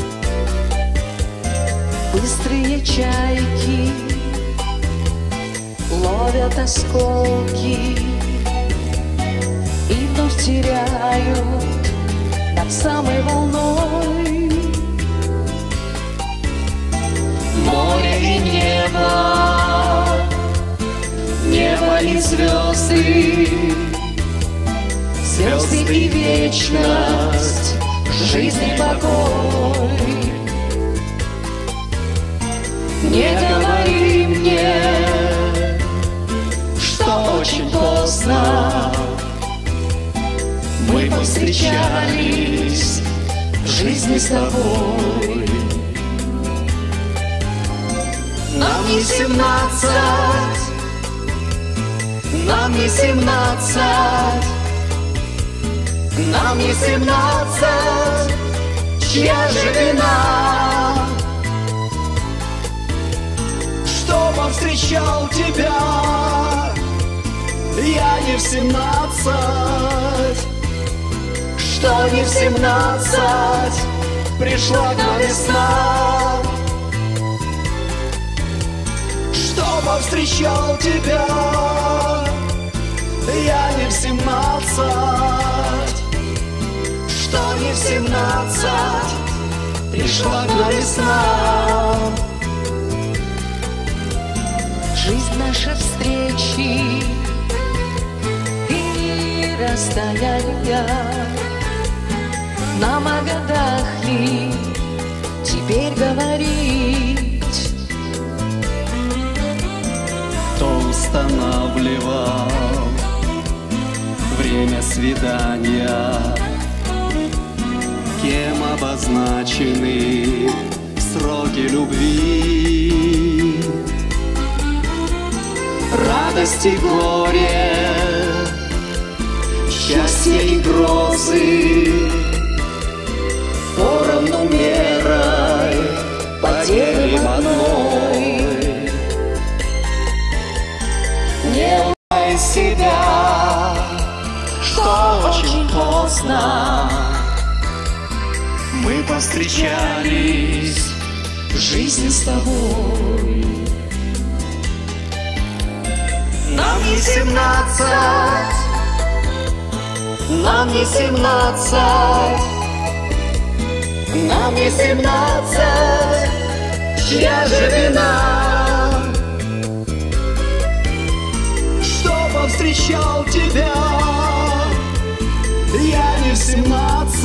Быстрые чайки ловят осколки и вновь теряют над самой волной. часы, звезды и вечность, жизнь и покой. Не говори мне, что очень поздно мы повстречались в жизни с тобой. Нам не 17, нам не 17, нам не 17, чья же вина, что повстречал тебя, я не в 17, что не в 17, пришла к нам весна. Что повстречал тебя, я не в 17, что не в 17, пришла к нам весна. Жизнь наша встречи и расстояния, нам о годах ли теперь говорить? Кто устанавливал время свидания, кем обозначены сроки любви, радость и горе, счастье и грозы, поровну мерой поделим одной. Не лай себя, что очень поздно мы повстречались в жизни с тобой. Нам не 17, нам не 17, нам не 17, чья же вина, что повстречал тебя, я не в 17,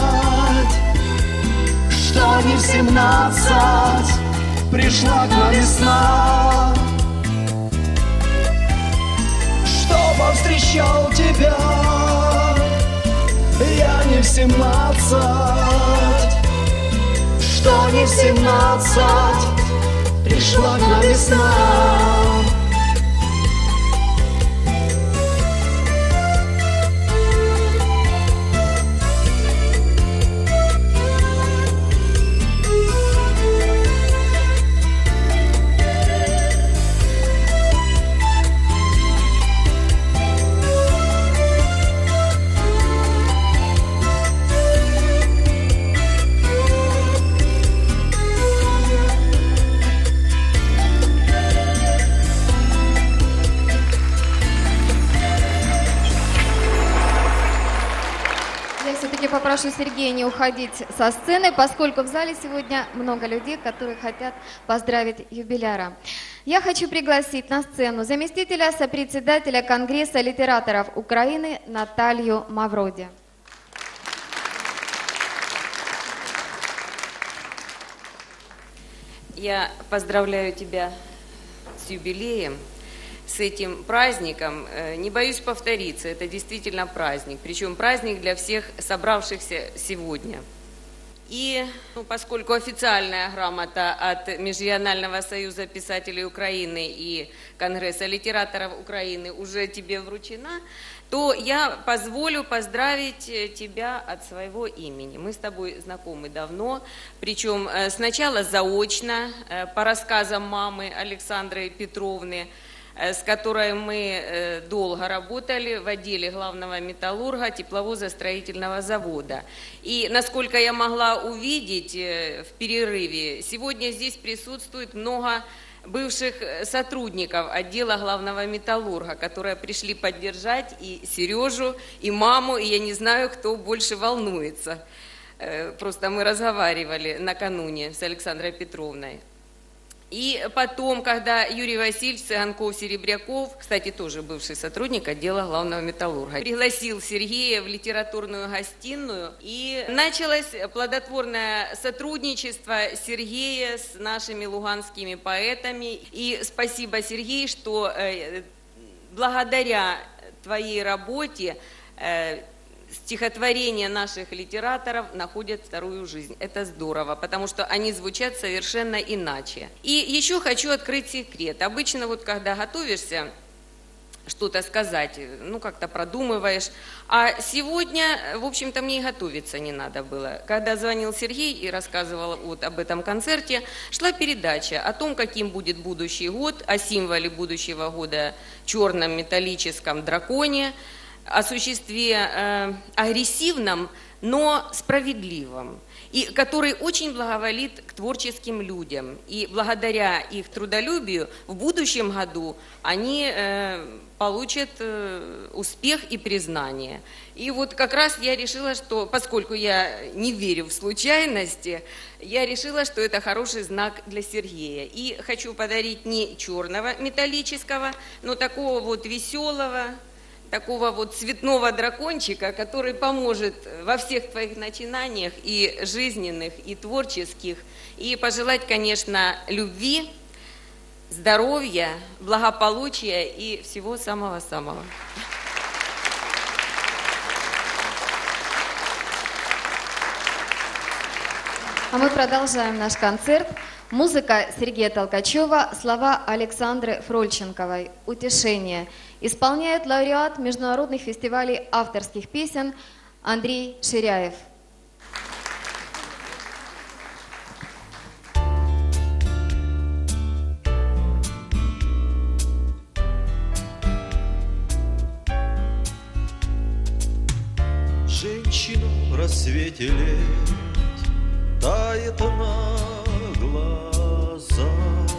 что не в 17, пришла к нам весна. Что повстречал тебя, я не в 17, что не в 17, пришла к нам весна. Попрошу Сергея не уходить со сцены, поскольку в зале сегодня много людей, которые хотят поздравить юбиляра. Я хочу пригласить на сцену заместителя сопредседателя Конгресса литераторов Украины Наталью Мавроди. Я поздравляю тебя с юбилеем, с этим праздником. Не боюсь повториться, это действительно праздник, причем праздник для всех собравшихся сегодня. И поскольку официальная грамота от Межрегионального союза писателей Украины и Конгресса литераторов Украины уже тебе вручена, то я позволю поздравить тебя от своего имени. Мы с тобой знакомы давно, причем сначала заочно, по рассказам мамы Александры Петровны, с которой мы долго работали в отделе главного металлурга тепловозостроительного завода. И, насколько я могла увидеть в перерыве, сегодня здесь присутствует много бывших сотрудников отдела главного металлурга, которые пришли поддержать и Сережу, и маму, и я не знаю, кто больше волнуется. Просто мы разговаривали накануне с Александрой Петровной. И потом, когда Юрий Васильевич Цыганков-Серебряков, кстати, тоже бывший сотрудник отдела главного металлурга, пригласил Сергея в литературную гостиную, и началось плодотворное сотрудничество Сергея с нашими луганскими поэтами. И спасибо, Сергей, что благодаря твоей работе стихотворения наших литераторов находят вторую жизнь. Это здорово, потому что они звучат совершенно иначе. И еще хочу открыть секрет. Обычно вот когда готовишься что-то сказать, ну как-то продумываешь, а сегодня, в общем-то, мне и готовиться не надо было. Когда звонил Сергей и рассказывал вот об этом концерте, шла передача о том, каким будет будущий год, о символе будущего года черном металлическом драконе, о существе агрессивном, но справедливом, и который очень благоволит к творческим людям. И благодаря их трудолюбию в будущем году они получат успех и признание. И вот как раз я решила, что, поскольку я не верю в случайности, я решила, что это хороший знак для Сергея. И хочу подарить не черного металлического, но такого вот веселого, такого вот цветного дракончика, который поможет во всех твоих начинаниях и жизненных, и творческих. И пожелать, конечно, любви, здоровья, благополучия и всего самого-самого. А мы продолжаем наш концерт. Музыка Сергея Толкачева, слова Александры Фрольченковой «Утешение». Исполняет лауреат международных фестивалей авторских песен Андрей Ширяев. Женщина в рассвете лет тает на глазах.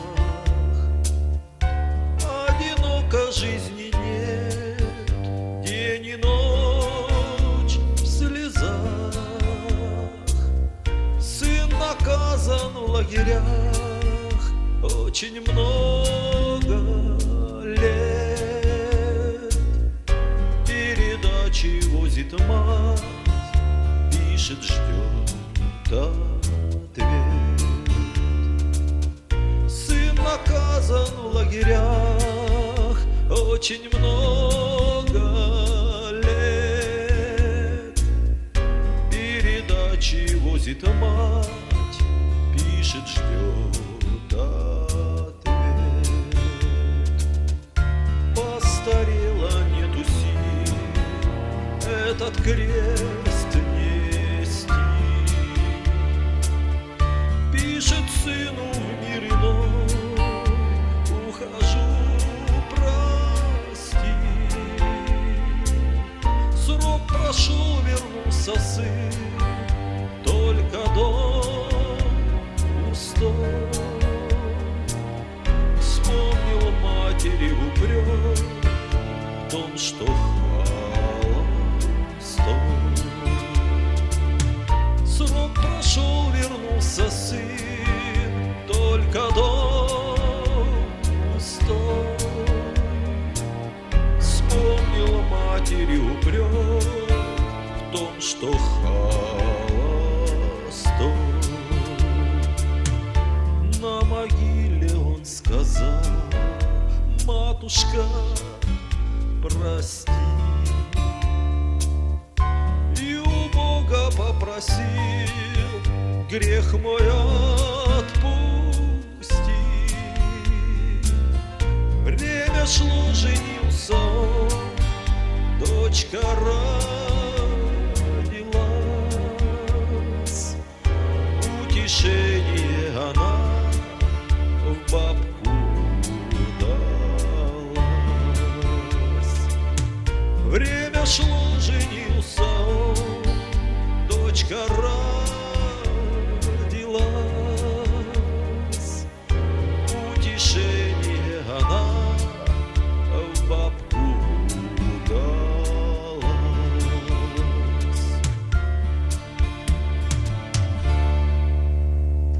Одиноко жизни нет, день и ночь в слезах. Сын наказан в лагерях очень много лет. Передачи возит мать, пишет, ждет ответ. Сын наказан в лагерях очень много лет. Передачи возит мать, пишет, ждет ответ. Постарела, нету сил этот крест нести. Пишет сыну в мир иной, ухожу, прости. Срок прошел, вернулся сын, только дом пустой. Вспомнил матери упрек в том, что срок прошел, вернулся сын, только дом пустой. Вспомнил матери упрек в том, что холостой. На могиле он сказал: матушка, прости. И у Бога попросил грех мой отпусти. Время шло, женился он, дочка родилась. Утешение она в бабку далась. Время шло, женился он, дочка родилась. Утешение она в бабку далась.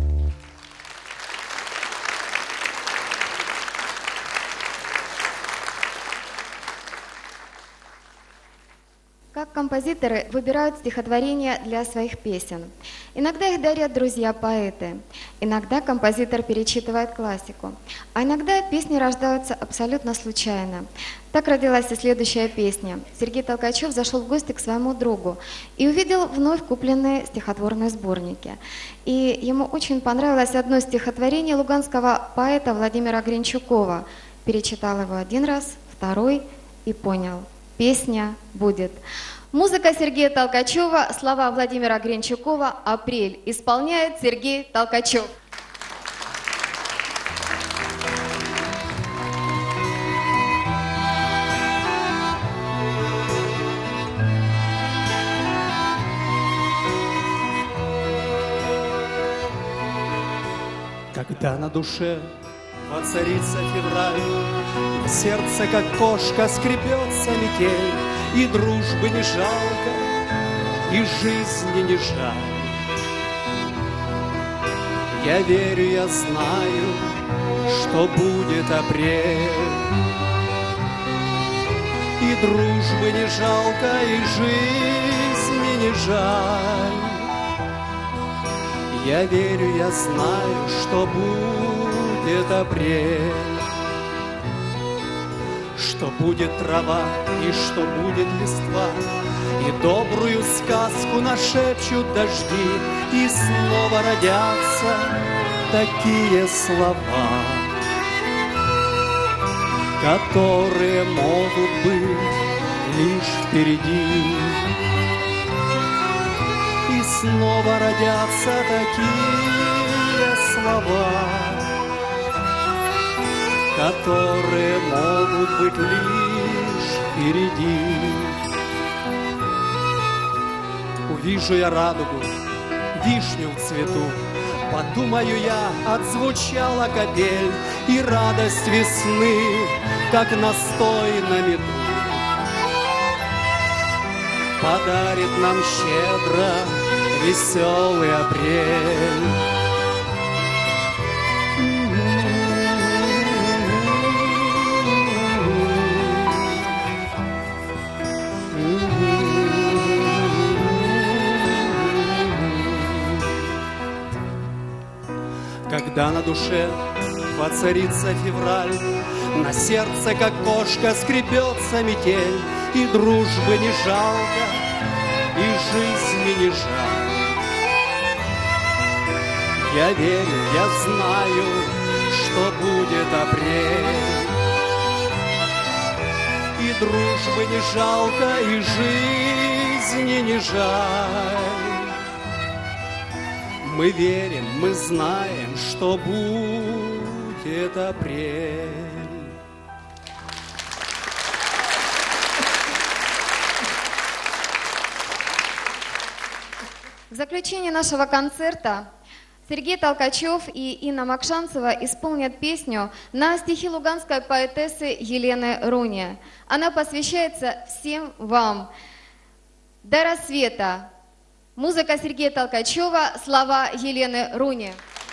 композиторы выбирают стихотворения для своих песен. Иногда их дарят друзья-поэты, иногда композитор перечитывает классику, а иногда песни рождаются абсолютно случайно. Так родилась и следующая песня. Сергей Толкачев зашел в гости к своему другу и увидел вновь купленные стихотворные сборники. И ему очень понравилось одно стихотворение луганского поэта Владимира Гринчукова. Перечитал его один раз, второй и понял. Песня будет. Музыка Сергея Толкачева, слова Владимира Гринчукова «Апрель». Исполняет Сергей Толкачев. Когда на душе воцарится февраль, в сердце, как кошка, скребется метель, и дружбы не жалко, и жизни не жаль. Я верю, я знаю, что будет апрель, и дружбы не жалко, и жизни не жаль. Я верю, я знаю, что будет апрель, что будет трава и что будет листва, и добрую сказку нашепчут дожди, и снова родятся такие слова, которые могут быть лишь впереди. И снова родятся такие слова, которые могут быть лишь впереди. Увижу я радугу, вишню в цвету, подумаю я, отзвучала капель, и радость весны, как настой на меду, подарит нам щедро веселый апрель. Когда на душе воцарится февраль, на сердце, как кошка, скребется метель, и дружбы не жалко, и жизни не жаль. Я верю, я знаю, что будет апрель, и дружбы не жалко, и жизни не жаль. Мы верим, мы знаем, что будет апрель. В заключение нашего концерта Сергей Толкачев и Инна Макшанцева исполнят песню на стихи луганской поэтессы Елены Руни. Она посвящается всем вам. До рассвета. Музыка Сергея Толкачева, слова Елены Руни.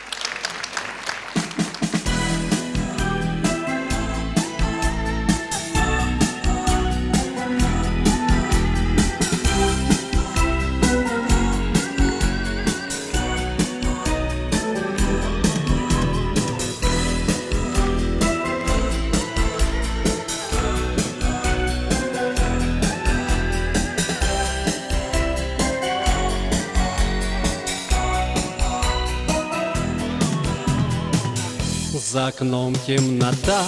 За окном темнота,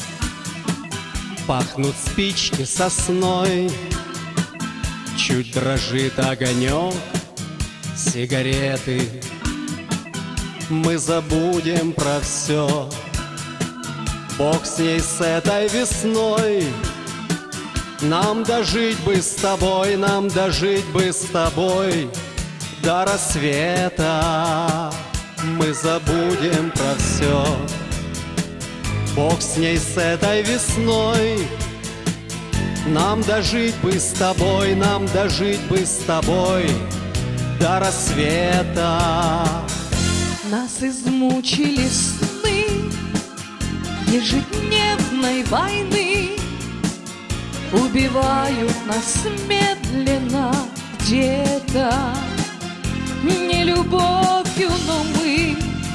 пахнут спички сосной, чуть дрожит огонек сигареты. Мы забудем про все, Бог с ней, с этой весной. Нам дожить бы с тобой, нам дожить бы с тобой до рассвета. Мы забудем про все, Бог с ней, с этой весной. Нам дожить бы с тобой, нам дожить бы с тобой до рассвета. Нас измучили сны ежедневной войны, убивают нас медленно где-то. Не любовью, но мы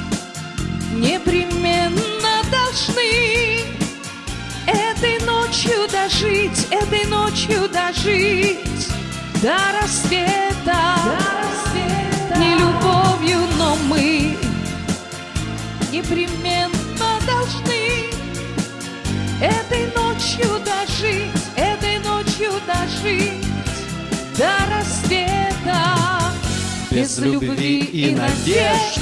непременно должны этой ночью дожить, этой ночью дожить до рассвета. Не любовью, но мы непременно должны этой ночью дожить, этой ночью дожить до рассвета. Без любви и надежд,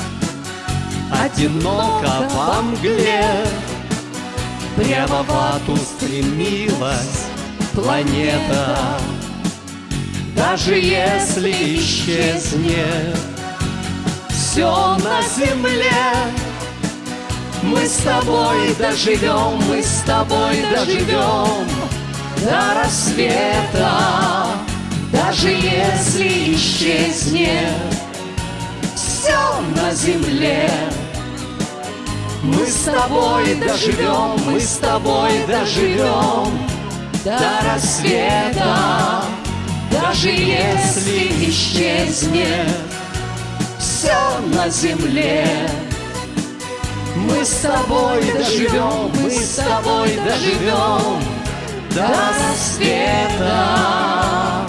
одиноко во мгле, прямо в ад устремилась планета. Даже если исчезнет все на земле, мы с тобой доживем, мы с тобой доживем до рассвета. Даже если исчезнет все на земле, мы с тобой доживем, мы с тобой доживем до рассвета. Даже если исчезнет все на земле, мы с тобой доживем, мы с тобой доживем до рассвета.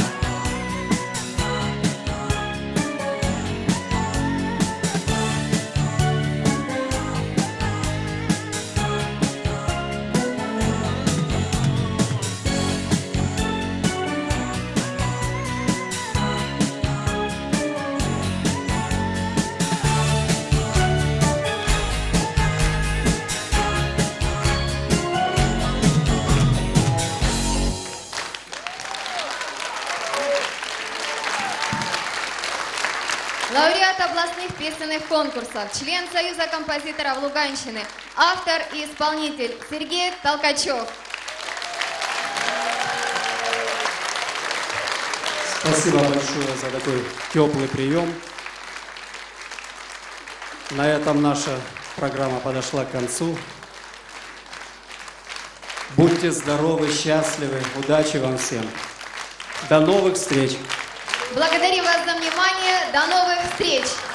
Лауреат областных песенных конкурсов, член Союза композиторов Луганщины, автор и исполнитель Сергей Толкачев. Спасибо большое за такой теплый прием. На этом наша программа подошла к концу. Будьте здоровы, счастливы, удачи вам всем. До новых встреч! Благодарю вас за внимание. До новых встреч!